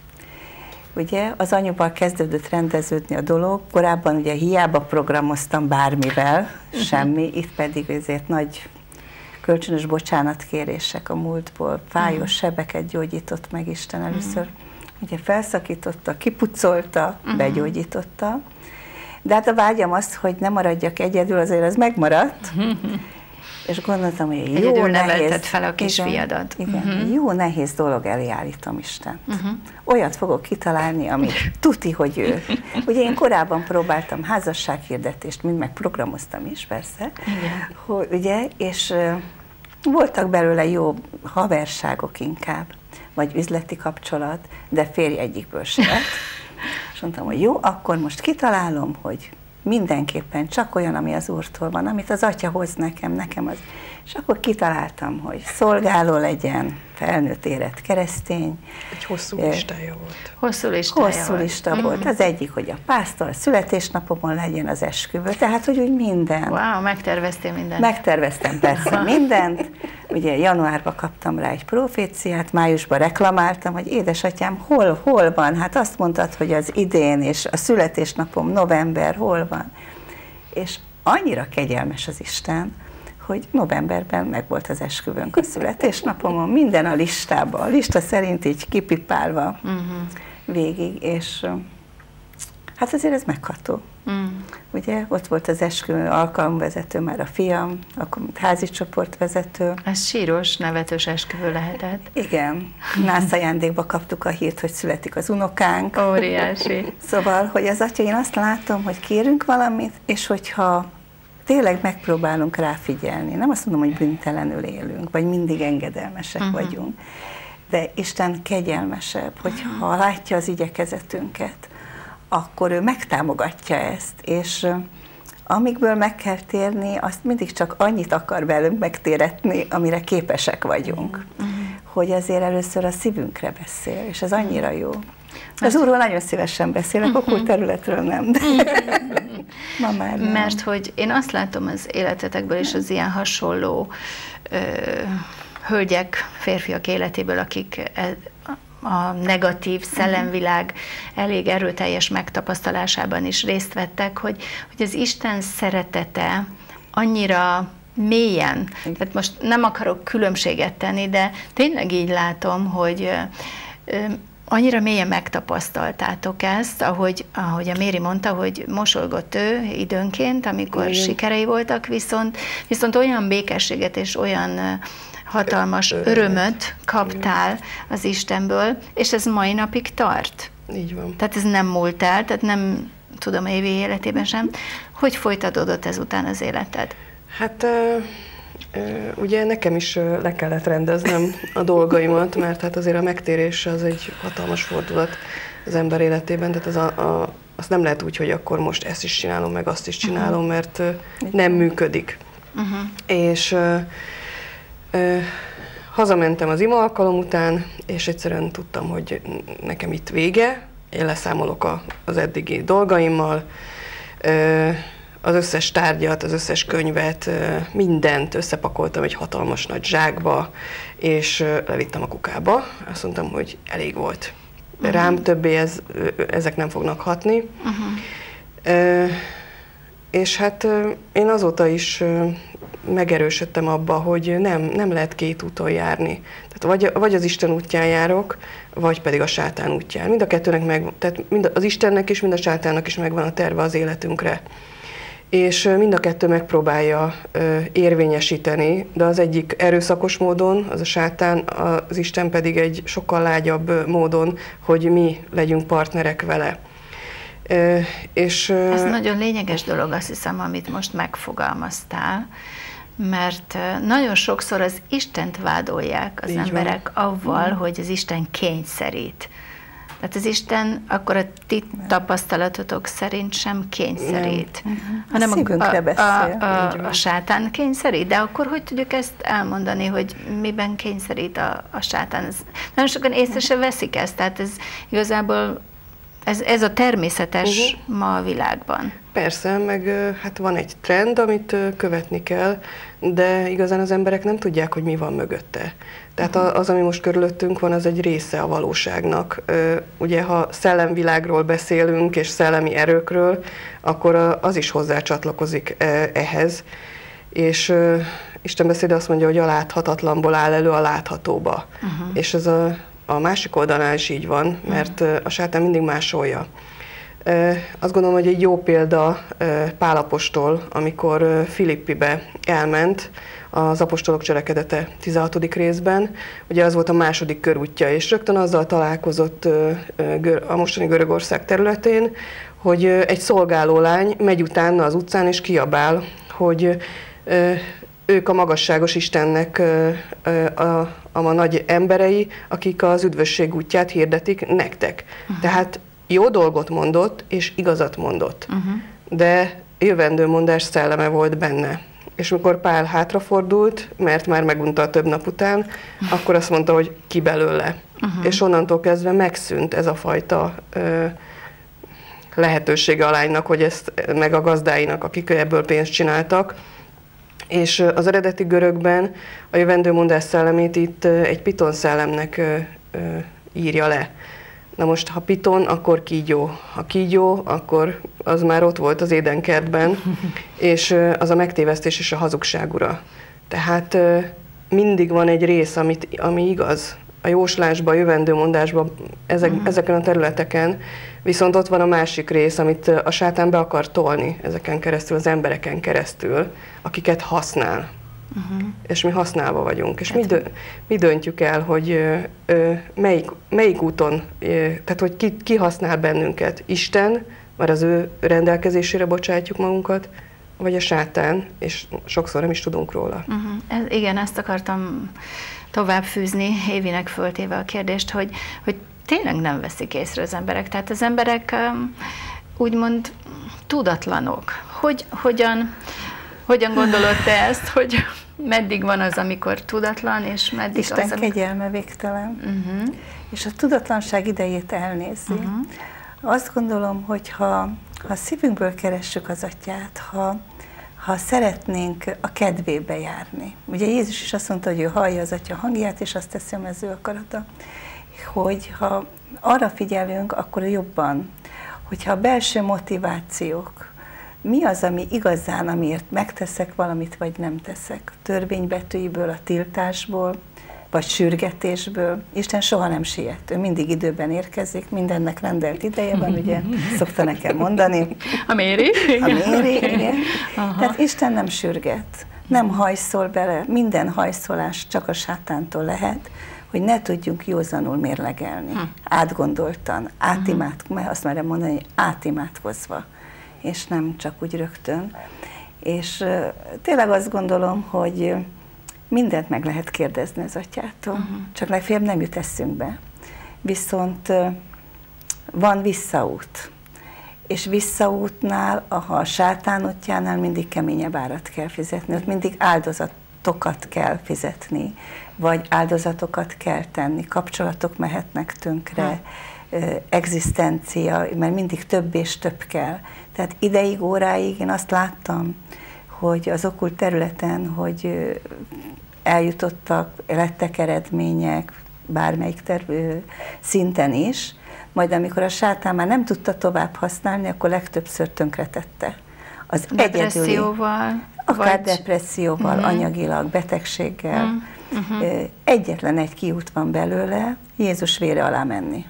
Ugye az anyuval kezdődött rendeződni a dolog, korábban ugye hiába programoztam bármivel, semmi, itt pedig ezért nagy kölcsönös bocsánatkérések a múltból, fájós sebeket gyógyított meg Isten először. Ugye felszakította, kipucolta, begyógyította, de hát a vágyam az, hogy ne maradjak egyedül, azért az megmaradt, és gondoltam, hogy jó egyedül nehéz, nevelted fel a kisfiadat. Igen, jó nehéz dolog elé állítom Istent. Olyat fogok kitalálni, ami tuti, hogy ő. Ugye én korábban próbáltam házassághirdetést, mind megprogramoztam is persze, hogy, ugye, és voltak belőle jó haverságok inkább, vagy üzleti kapcsolat, de férj egyikből se lett. És mondtam, hogy jó, akkor most kitalálom, hogy mindenképpen csak olyan, ami az Úrtól van, amit az Atya hoz nekem az. És akkor kitaláltam, hogy szolgáló legyen, felnőtt érett keresztény. Egy hosszú listája volt. Hosszú lista volt. Az egyik, hogy a pásztor születésnapomon legyen az esküvő, tehát, hogy úgy minden. Wow, megterveztél mindent. Megterveztem persze mindent. Ugye januárban kaptam rá egy proféciát, májusban reklamáltam, hogy édesatyám, hol van? Hát azt mondtad, hogy az idén, és a születésnapom november, hol van? És annyira kegyelmes az Isten, hogy novemberben megvolt az esküvőnk a születésnapomon, minden a listában, a lista szerint így kipipálva végig, és Hát azért ez megható. Ugye ott volt az esküvő alkalomvezető már a fiam, akkor mint házi csoportvezető. Ez síros, nevetős esküvő lehetett. Igen, nász ajándékba kaptuk a hírt, hogy születik az unokánk. Óriási. Szóval, hogy az atya, én azt látom, hogy kérünk valamit, és hogyha tényleg megpróbálunk rá figyelni, nem azt mondom, hogy bűntelenül élünk, vagy mindig engedelmesek vagyunk, de Isten kegyelmesebb, hogyha látja az igyekezetünket, akkor ő megtámogatja ezt, és amikből meg kell térni, azt mindig csak annyit akar velünk megtéretni, amire képesek vagyunk. Hogy azért először a szívünkre beszél, és ez annyira jó. Az Úrról nagyon szívesen beszélek, okkult területről nem, de ma már nem. Mert hogy én azt látom az életetekből és az ilyen hasonló hölgyek, férfiak életéből, akik a negatív szellemvilág elég erőteljes megtapasztalásában is részt vettek, hogy az Isten szeretete annyira mélyen, tehát most nem akarok különbséget tenni, de tényleg így látom, hogy annyira mélyen megtapasztaltátok ezt, ahogy a Méri mondta, hogy mosolygott ő időnként, amikor sikerei voltak, viszont olyan békességet és olyan hatalmas örömöt kaptál az Istenből, és ez mai napig tart. Így van. Tehát ez nem múlt el, tehát nem tudom, évi életében sem. Hogy folytatódott ezután az életed? Hát ugye nekem is le kellett rendeznem a dolgaimat, mert hát azért a megtérés az egy hatalmas fordulat az ember életében, tehát azt nem lehet úgy, hogy akkor most ezt is csinálom, meg azt is csinálom, mert nem működik. És hazamentem az ima alkalom után, és egyszerűen tudtam, hogy nekem itt vége, én leszámolok az eddigi dolgaimmal, az összes tárgyat, az összes könyvet, mindent összepakoltam egy hatalmas nagy zsákba, és levittem a kukába. Azt mondtam, hogy elég volt. Rám többé ezek nem fognak hatni. És hát én azóta is megerősödtem abba, hogy nem lehet két úton járni. Tehát vagy az Isten útján járok, vagy pedig a sátán útján. Mind a kettőnek tehát mind az Istennek is, mind a sátánnak is megvan a terve az életünkre. És mind a kettő megpróbálja érvényesíteni, de az egyik erőszakos módon, az a sátán, az Isten pedig egy sokkal lágyabb módon, hogy mi legyünk partnerek vele. Ez nagyon lényeges dolog, azt hiszem, amit most megfogalmaztál, mert nagyon sokszor az Istent vádolják az emberek avval, hogy az Isten kényszerít. Tehát az Isten akkor a ti tapasztalatotok szerint sem kényszerít, hanem a sátán kényszerít. De akkor hogy tudjuk ezt elmondani, hogy miben kényszerít a sátán? Nagyon sokan észre se veszik ezt, tehát ez igazából ez a természetes ma a világban. Persze, meg hát van egy trend, amit követni kell, de igazán az emberek nem tudják, hogy mi van mögötte. Tehát az, ami most körülöttünk van, az egy része a valóságnak. Ugye, ha szellemvilágról beszélünk, és szellemi erőkről, akkor az is hozzácsatlakozik ehhez. És Isten beszéde azt mondja, hogy a láthatatlanból áll elő a láthatóba. És ez a másik oldalán is így van, mert a sátán mindig másolja. Azt gondolom, hogy egy jó példa Pál apostol, amikor Filippibe elment az apostolok cselekedete 16. részben. Ugye az volt a második körútja, és rögtön azzal találkozott a mostani Görögország területén, hogy egy szolgálólány megy utána az utcán, és kiabál, hogy ők a magasságos Istennek a nagy emberei, akik az üdvösség útját hirdetik nektek. Tehát jó dolgot mondott, és igazat mondott, de jövendőmondás szelleme volt benne. És amikor Pál hátrafordult, mert már megunta a több nap után, akkor azt mondta, hogy ki belőle. És onnantól kezdve megszűnt ez a fajta lehetősége a lánynak, hogy ezt, meg a gazdáinak, akik ebből pénzt csináltak. És az eredeti görögben a jövendőmondás szellemét itt egy piton szellemnek írja le. Na most, ha piton, akkor kígyó. Ha kígyó, akkor az már ott volt az édenkertben, és az a megtévesztés és a hazugság ura. Tehát mindig van egy rész, ami igaz, a jóslásban, a jövendőmondásban, ezeken a területeken, viszont ott van a másik rész, amit a sátán be akar tolni ezeken keresztül, az embereken keresztül, akiket használ. És mi használva vagyunk. És mi döntjük el, hogy melyik úton, tehát hogy ki használ bennünket. Isten, mert az ő rendelkezésére bocsátjuk magunkat, vagy a sátán, és sokszor nem is tudunk róla. Igen, ezt akartam továbbfűzni, Évinek föltéve a kérdést, hogy tényleg nem veszik észre az emberek. Tehát az emberek úgymond tudatlanok. Hogyan gondolod te ezt, hogy meddig van az, amikor tudatlan, és meddig Isten az, kegyelme végtelen, és a tudatlanság idejét elnézi. Azt gondolom, hogy ha szívünkből keressük az Atyát, ha szeretnénk a kedvébe járni. Ugye Jézus is azt mondta, hogy ő hallja az Atya hangját, és azt teszi, ami az ő akarata. Hogy ha arra figyelünk, akkor jobban, hogyha a belső motivációk, mi az, ami igazán, amiért megteszek valamit, vagy nem teszek? A törvénybetűiből, a tiltásból, vagy sürgetésből. Isten soha nem siet, ő mindig időben érkezik, mindennek rendelt ideje van, ugye szokta nekem mondani. A Méri. A Méri, igen. Tehát Isten nem sürget, nem hajszol bele, minden hajszolás csak a sátántól lehet, hogy ne tudjunk józanul mérlegelni, átgondoltan, azt merem mondani, hogy átimádkozva, és nem csak úgy rögtön. És tényleg azt gondolom, hogy mindent meg lehet kérdezni az Atyától, csak legfeljebb nem jut eszünkbe. Viszont van visszaút, és visszaútnál, a sátán útjánál mindig keményebb árat kell fizetni, ott mindig áldozatokat kell fizetni, vagy áldozatokat kell tenni, kapcsolatok mehetnek tönkre, egzisztencia, mert mindig több és több kell. Tehát ideig, óráig én azt láttam, hogy az okkult területen, hogy eljutottak, lettek eredmények, bármelyik szinten is, majd amikor a sátán már nem tudta tovább használni, akkor legtöbbször tönkretette. Az depresszióval? Akár depresszióval, anyagilag, betegséggel. Egyetlen egy kiút van belőle, Jézus vére alá menni.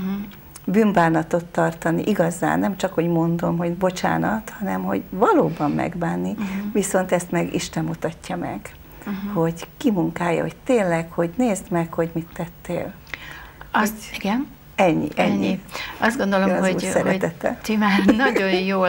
Bűnbánatot tartani, igazán, nem csak, hogy mondom, hogy bocsánat, hanem, hogy valóban megbánni, viszont ezt meg Isten mutatja meg, hogy kimunkálja, hogy tényleg, hogy nézd meg, hogy mit tettél. Igen. Ennyi. Azt gondolom, hogy ti már nagyon jól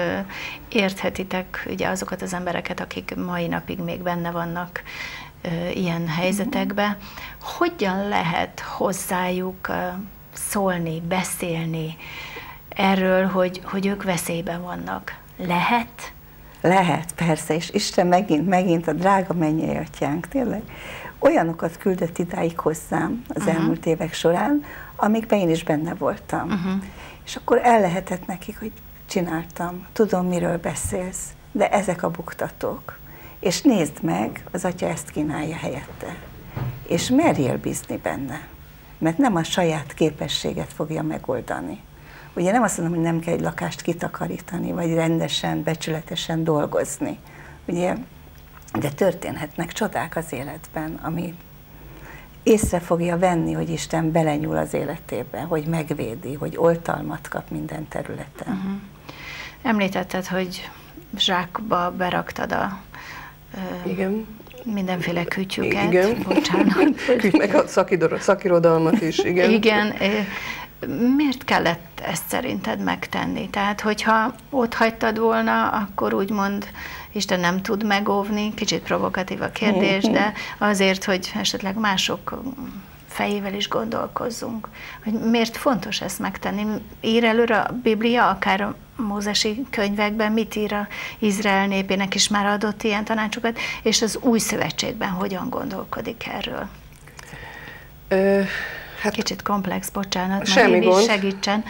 érthetitek ugye azokat az embereket, akik mai napig még benne vannak ilyen helyzetekben. Hogyan lehet hozzájuk szólni, beszélni erről, hogy ők veszélyben vannak? Lehet? Lehet, persze, és Isten megint a drága mennyei Atyánk, tényleg olyanokat küldött idáig hozzám az elmúlt évek során, amikben én is benne voltam. És akkor el lehetett nekik, hogy csináltam, tudom, miről beszélsz, de ezek a buktatók. És nézd meg, az Atya ezt kínálja helyette. És merjél bízni benne, mert nem a saját képességet fogja megoldani. Ugye nem azt mondom, hogy nem kell egy lakást kitakarítani, vagy rendesen, becsületesen dolgozni. Ugye, de történhetnek csodák az életben, ami észre fogja venni, hogy Isten belenyúl az életébe, hogy megvédi, hogy oltalmat kap minden területen. Említetted, hogy zsákba beraktad a igen. mindenféle kütyüket. Igen. Bocsánat. Meg a szakirodalmat is, igen. Igen. Miért kellett ezt szerinted megtenni? Tehát, hogyha ott hagytad volna, akkor úgymond Isten nem tud megóvni, kicsit provokatív a kérdés, de azért, hogy esetleg mások fejével is gondolkozzunk. Hogy miért fontos ezt megtenni? Ír előre a Biblia, akár a mózesi könyvekben, mit ír az Izrael népének is már adott ilyen tanácsokat, és az új szövetségben hogyan gondolkodik erről? Hát, kicsit komplex, bocsánat, semmi már gond. Segítsen.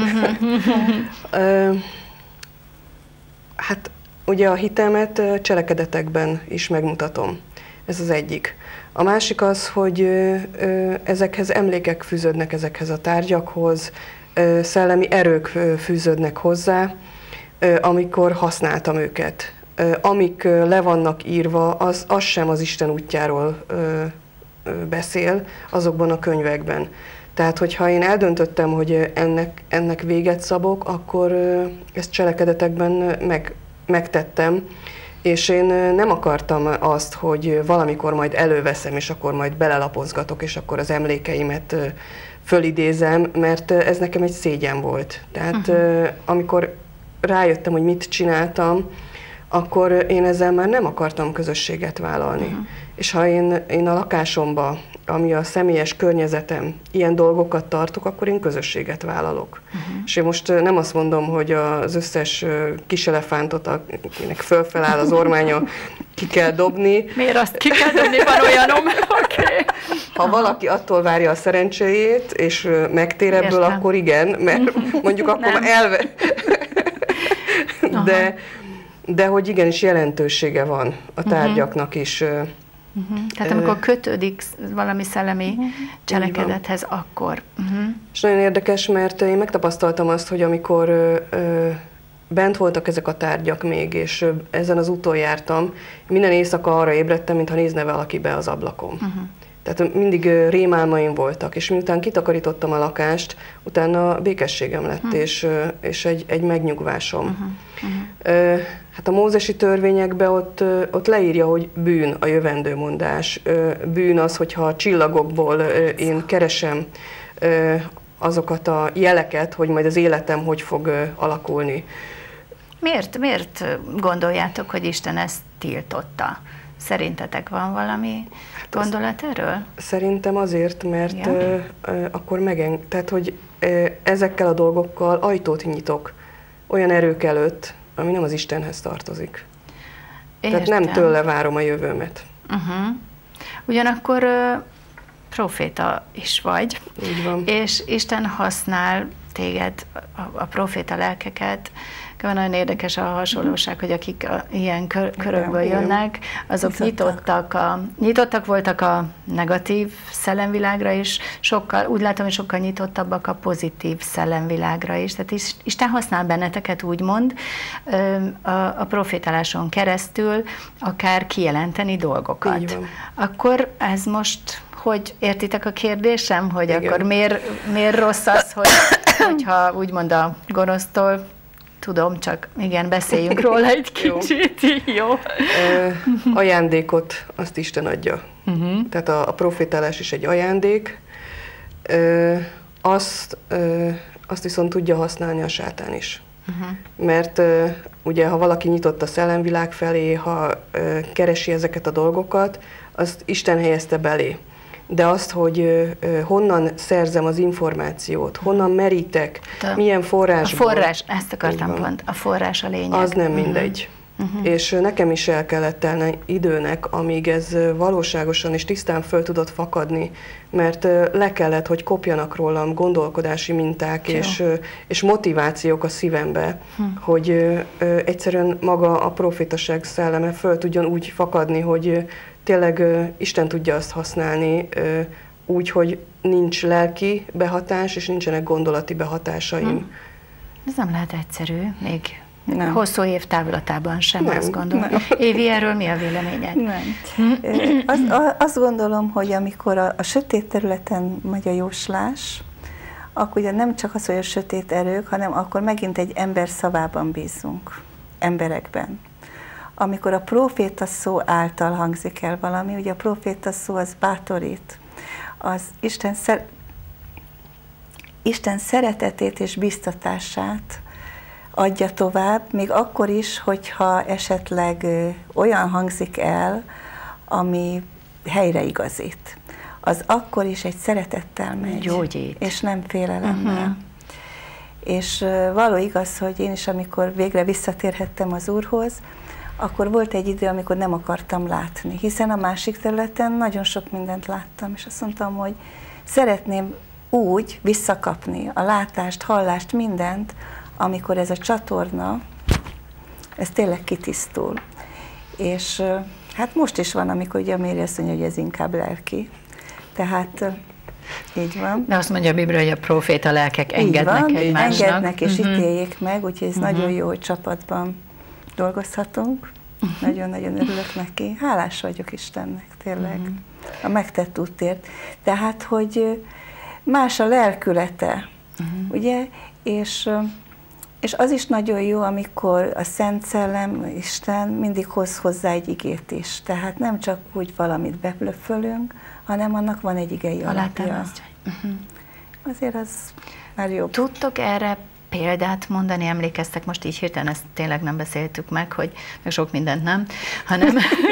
Hát ugye a hitemet cselekedetekben is megmutatom. Ez az egyik. A másik az, hogy ezekhez emlékek fűződnek ezekhez a tárgyakhoz, szellemi erők fűződnek hozzá, amikor használtam őket. Amik le vannak írva, az sem az Isten útjáról beszél azokban a könyvekben. Tehát, hogyha én eldöntöttem, hogy ennek véget szabok, akkor ezt cselekedetekben megtettem, és én nem akartam azt, hogy valamikor majd előveszem, és akkor majd belelapozgatok, és akkor az emlékeimet fölidézem, mert ez nekem egy szégyen volt. Tehát amikor rájöttem, hogy mit csináltam, akkor én ezzel már nem akartam közösséget vállalni. És ha én a lakásomba, ami a személyes környezetem, ilyen dolgokat tartok, akkor én közösséget vállalok. És én most nem azt mondom, hogy az összes kiselefántot, akinek fölfeláll az ormánya, ki kell dobni. Miért azt ki kell dobni? Van olyanom? Okay. Ha valaki attól várja a szerencséjét, és megtér ebből, akkor igen, mert mondjuk akkor de hogy igenis jelentősége van a tárgyaknak is. Tehát amikor kötődik valami szellemi cselekedethez, akkor. És nagyon érdekes, mert én megtapasztaltam azt, hogy amikor bent voltak ezek a tárgyak még, és ezen az úton jártam, minden éjszaka arra ébredtem, mintha nézne valaki be az ablakon. Tehát mindig rémálmaim voltak, és miután kitakarítottam a lakást, utána békességem lett, és egy megnyugvásom. Hát a mózesi törvényekben ott leírja, hogy bűn a jövendőmondás. Bűn az, hogyha a csillagokból én keresem azokat a jeleket, hogy majd az életem hogy fog alakulni. Miért gondoljátok, hogy Isten ezt tiltotta? Szerintetek van valami gondolat erről? Szerintem azért, mert akkor tehát, hogy ezekkel a dolgokkal ajtót nyitok olyan erők előtt, ami nem az Istenhez tartozik. Értem. Tehát nem tőle várom a jövőmet. Ugyanakkor proféta is vagy. Így van. És Isten használ téged, a proféta lelkeket. Van nagyon érdekes a hasonlóság, hogy akik ilyen körökből jönnek, azok nyitottak voltak a negatív szellemvilágra is, úgy látom, hogy sokkal nyitottabbak a pozitív szellemvilágra is. Tehát Isten használ benneteket, úgymond, a profétáláson keresztül akár kijelenteni dolgokat. Akkor ez most, hogy értitek a kérdésem, hogy igen. Akkor miért rossz az, hogyha úgymond a gonosztól, tudom, csak igen, beszéljünk róla egy kicsit, jó? Ajándékot azt Isten adja. Tehát a profétálás is egy ajándék. Azt viszont tudja használni a sátán is. Mert ugye, ha valaki nyitott a szellemvilág felé, ha keresi ezeket a dolgokat, azt Isten helyezte belé. De azt, hogy honnan szerzem az információt, honnan merítek, milyen forrásból. A forrás, ezt akartam pont, a forrás a lényeg. Az nem mindegy. És nekem is el kellett telni időnek, amíg ez valóságosan és tisztán föl tudott fakadni, mert le kellett, hogy kopjanak rólam gondolkodási minták és motivációk a szívembe, hogy egyszerűen maga a profétaság szelleme föl tudjon úgy fakadni, hogy tényleg Isten tudja azt használni úgy, hogy nincs lelki behatás, és nincsenek gondolati behatásaim. Ez nem lehet egyszerű, még hosszú év távlatában sem, azt gondolom. Évi, erről mi a véleményed? Azt gondolom, hogy amikor a sötét területen megy a jóslás, akkor ugye nem csak az, hogy a sötét erők, hanem akkor megint egy ember szavában bízunk, emberekben. Amikor a próféta szó által hangzik el valami, ugye a próféta szó az bátorít, az Isten szeretetét és biztatását adja tovább, még akkor is, hogyha esetleg olyan hangzik el, ami helyreigazít. Az akkor is egy szeretettel megy, gyógyít, és nem félelemmel. És való igaz, hogy én is, amikor végre visszatérhettem az Úrhoz, akkor volt egy idő, amikor nem akartam látni, hiszen a másik területen nagyon sok mindent láttam, és azt mondtam, hogy szeretném úgy visszakapni a látást, hallást, mindent, amikor ez a csatorna, ez tényleg kitisztul. És hát most is van, amikor ugye a Méri azt mondja, hogy ez inkább lelki. Tehát így van. De azt mondja a Biblia, hogy a proféta lelkek engednek egymásnak. Engednek és ítéljék meg, úgyhogy ez nagyon jó, hogy csapatban dolgozhatunk. Nagyon-nagyon örülök neki. Hálás vagyok Istennek, tényleg, a megtett útért. Tehát, hogy más a lelkülete, ugye? És az is nagyon jó, amikor a Szent Szellem, Isten mindig hoz hozzá egy igét is. Tehát nem csak úgy valamit beblöfölünk, hanem annak van egy igei alapja. Azért az már jobb. Tudtok erre példát mondani, emlékeztek, most így hirtelen ezt tényleg nem beszéltük meg, hogy meg sok mindent nem, hanem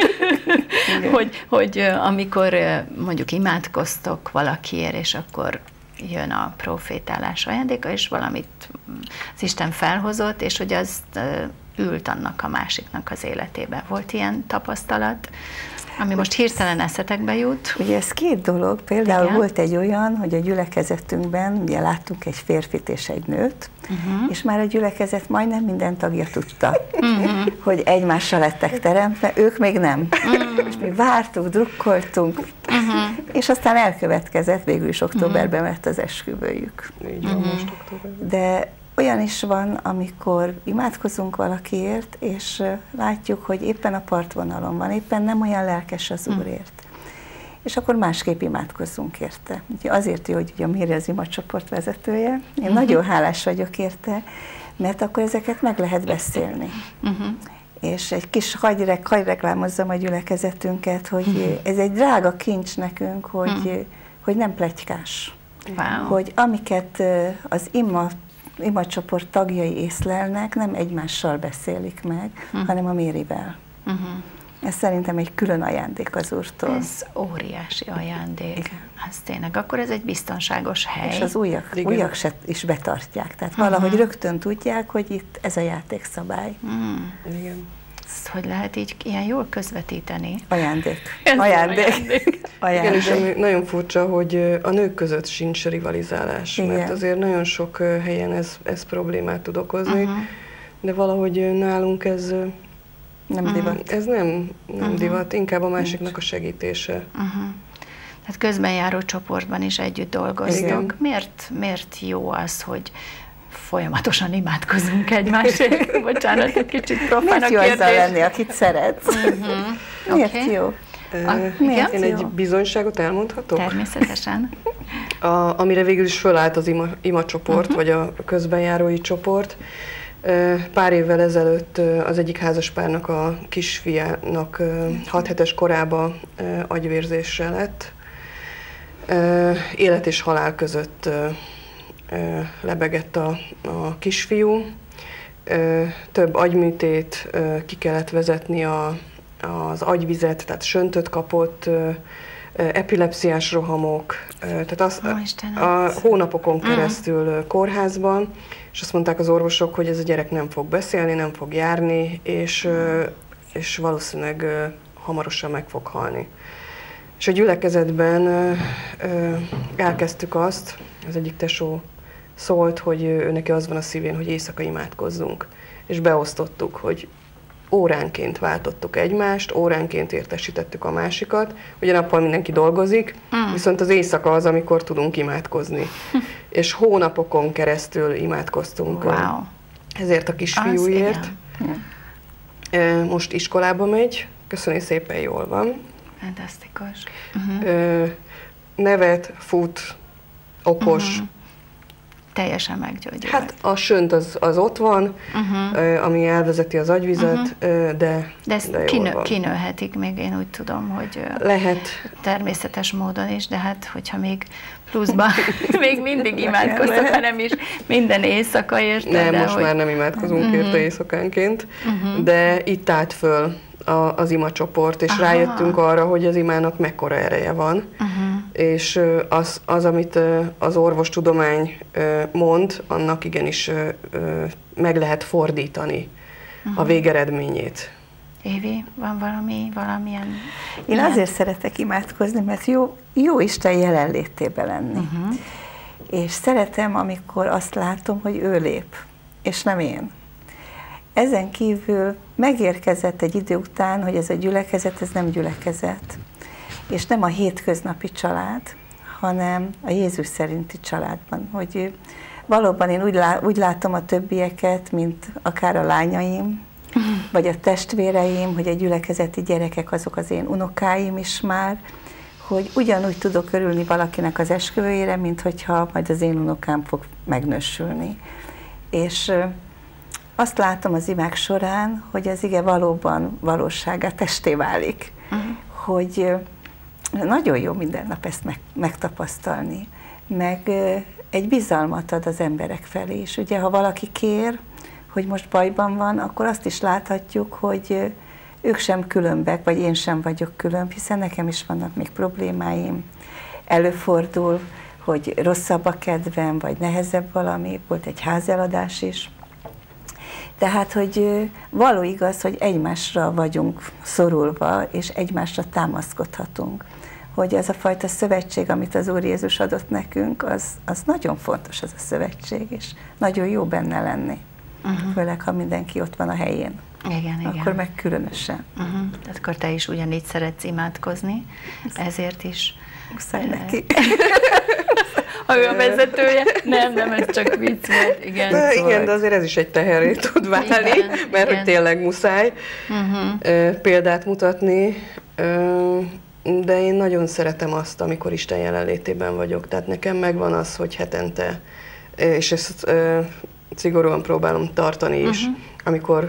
hogy amikor mondjuk imádkoztok valakiért, és akkor jön a profétálás ajándéka, és valamit az Isten felhozott, és hogy az ült annak a másiknak az életébe. Volt ilyen tapasztalat, ami most hirtelen eszetekbe jut? Ugye ez két dolog. Például volt egy olyan, hogy a gyülekezetünkben ugye láttunk egy férfit és egy nőt, és már a gyülekezet majdnem minden tagja tudta, hogy egymással lettek teremtve, ők még nem. És mi vártuk, drukkoltunk, és aztán elkövetkezett, végül is októberben lett az esküvőjük. Így van, most októberben. De olyan is van, amikor imádkozunk valakiért, és látjuk, hogy éppen a partvonalon van, éppen nem olyan lelkes az Úrért. És akkor másképp imádkozzunk érte. Ugye azért jó, hogy a Miri az imacsoport vezetője. Én nagyon hálás vagyok érte, mert akkor ezeket meg lehet beszélni. És egy kis hagy reklámozzam a gyülekezetünket, hogy ez egy drága kincs nekünk, hogy nem pletykás. Wow. Hogy amiket az imacsoport tagjai észlelnek, nem egymással beszélik meg, hanem a Mérivel. Ez szerintem egy külön ajándék az Úrtól. Ez óriási ajándék. Ez tényleg, akkor ez egy biztonságos hely. És az újak is betartják. Tehát valahogy rögtön tudják, hogy itt ez a játékszabály. Igen. Ezt hogy lehet így ilyen jól közvetíteni? Ajándék. Igen, és ami nagyon furcsa, hogy a nők között sincs rivalizálás, mert azért nagyon sok helyen ez problémát tud okozni, de valahogy nálunk ez nem divat. Ez nem divat, inkább a másiknak a segítése. Tehát közben járó csoportban is együtt dolgoztok. Miért jó az, hogy folyamatosan imádkozunk egymásért? Bocsánat, egy kicsit profán a kérdés. Miért jó azzal lenni, akit szeretsz? Miért jó? Én egy bizonyságot elmondhatok? Természetesen. Amire végül is fölállt az imacsoport, vagy a közbenjárói csoport. Pár évvel ezelőtt az egyik házaspárnak a kisfiának 6 hetes korában agyvérzésre lett. Élet és halál között lebegett a kisfiú. Több agyműtét, ki kellett vezetni az agyvizet, tehát söntöt kapott, epilepsziás rohamok, tehát a hónapokon keresztül kórházban, és azt mondták az orvosok, hogy ez a gyerek nem fog beszélni, nem fog járni, és valószínűleg hamarosan meg fog halni. És a gyülekezetben elkezdtük azt, az egyik tesó szólt, hogy ő neki az van a szívén, hogy éjszaka imádkozzunk. És beosztottuk, hogy óránként váltottuk egymást, óránként értesítettük a másikat. Ugye nappal mindenki dolgozik, viszont az éjszaka az, amikor tudunk imádkozni. És hónapokon keresztül imádkoztunk ezért a kisfiúért. Most iskolába megy, köszönöm szépen, jól van. Fantasztikus. Nevet, fut, okos. Teljesen meggyógyult. Hát a sönt az ott van, ami elvezeti az agyvizet, de ezt kinőhetik még, én úgy tudom, hogy lehet. Természetes módon is, de hát, hogyha még pluszban még mindig imádkoztak, hanem is minden éjszaka érte. Nem, most már nem imádkozunk érte éjszakánként, de itt állt föl az imacsoport, és rájöttünk arra, hogy az imának mekkora ereje van, és az, amit az orvostudomány mond, annak igenis meg lehet fordítani a végeredményét. Évi, van valamilyen... Én azért szeretek imádkozni, mert jó Isten jelenlétében lenni. És szeretem, amikor azt látom, hogy ő lép, és nem én. Ezen kívül megérkezett egy idő után, hogy ez a gyülekezet, ez nem gyülekezet, és nem a hétköznapi család, hanem a Jézus szerinti családban. Hogy valóban én úgy látom a többieket, mint akár a lányaim, vagy a testvéreim, hogy a gyülekezeti gyerekek azok az én unokáim is már, hogy ugyanúgy tudok örülni valakinek az esküvőjére, mint hogyha majd az én unokám fog megnősülni. És azt látom az imák során, hogy az ige valóban valóságá, testé válik. Hogy nagyon jó minden nap ezt megtapasztalni, meg egy bizalmat ad az emberek felé is. Ugye, ha valaki kér, hogy most bajban van, akkor azt is láthatjuk, hogy ők sem különbek, vagy én sem vagyok különb, hiszen nekem is vannak még problémáim. Előfordul, hogy rosszabb a kedvem, vagy nehezebb valami, volt egy házeladás is. Tehát, hogy való igaz, hogy egymásra vagyunk szorulva, és egymásra támaszkodhatunk. Hogy ez a fajta szövetség, amit az Úr Jézus adott nekünk, az nagyon fontos, ez a szövetség, és nagyon jó benne lenni. Főleg, ha mindenki ott van a helyén. Igen, akkor meg különösen. Tehát akkor te is ugyanígy szeretsz imádkozni, ezért is. Muszáj neki. Ha ő a vezetője. Nem, ez csak vicc volt. Igen, de, szóval. Igen, de azért ez is egy teherré tud válni, mert hogy tényleg muszáj példát mutatni. De én nagyon szeretem azt, amikor Isten jelenlétében vagyok. Tehát nekem megvan az, hogy hetente, és ezt szigorúan próbálom tartani is, amikor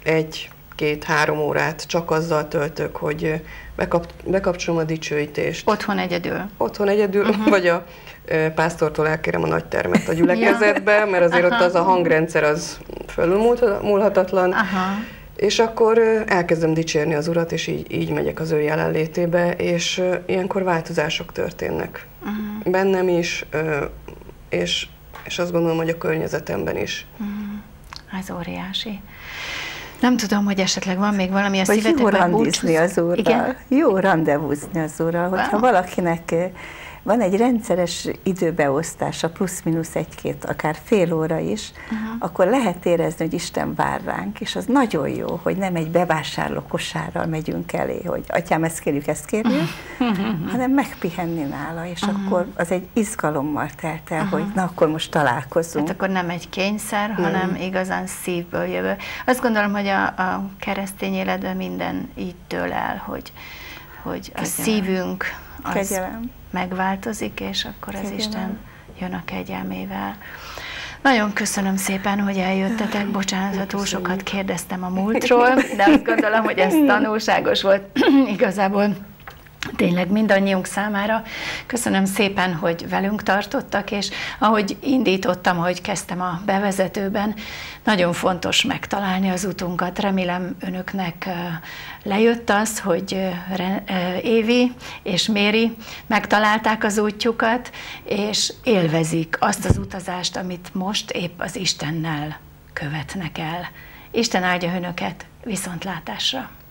1-2-3 órát csak azzal töltök, hogy bekapcsolom a dicsőítést. Otthon egyedül? Otthon egyedül, vagy a pásztortól elkérem a nagy termet a gyülekezetbe, mert azért ott az a hangrendszer az fölülmúlhatatlan. És akkor elkezdem dicsérni az Urat, és így megyek az ő jelenlétébe, és ilyenkor változások történnek. Bennem is, és azt gondolom, hogy a környezetemben is. Ez óriási. Nem tudom, hogy esetleg van még valami a szívetekben. Jó randizni az Úrral. Igen? Jó rendezvúzni az Úrral. Hogyha valakinek van egy rendszeres időbeosztása, plusz-minusz 1-2, akár fél óra is, akkor lehet érezni, hogy Isten vár ránk, és az nagyon jó, hogy nem egy bevásárló kosárral megyünk elé, hogy atyám, ezt kérjük, hanem megpihenni nála, és akkor az egy izgalommal telt el, hogy na, akkor most találkozunk. Hát akkor nem egy kényszer, hanem igazán szívből jövő. Azt gondolom, hogy a keresztény életben minden így dől el, hogy a szívünk az megváltozik, és akkor az Isten jön a kegyelmével. Nagyon köszönöm szépen, hogy eljöttetek. Bocsánat, ha túl sokat kérdeztem a múltról, de azt gondolom, hogy ez tanulságos volt igazából tényleg mindannyiunk számára. Köszönöm szépen, hogy velünk tartottak, és ahogy indítottam, ahogy kezdtem a bevezetőben, nagyon fontos megtalálni az utunkat. Remélem önöknek lejött az, hogy Évi és Méri megtalálták az útjukat, és élvezik azt az utazást, amit most épp az Istennel követnek el. Isten áldja önöket, viszontlátásra!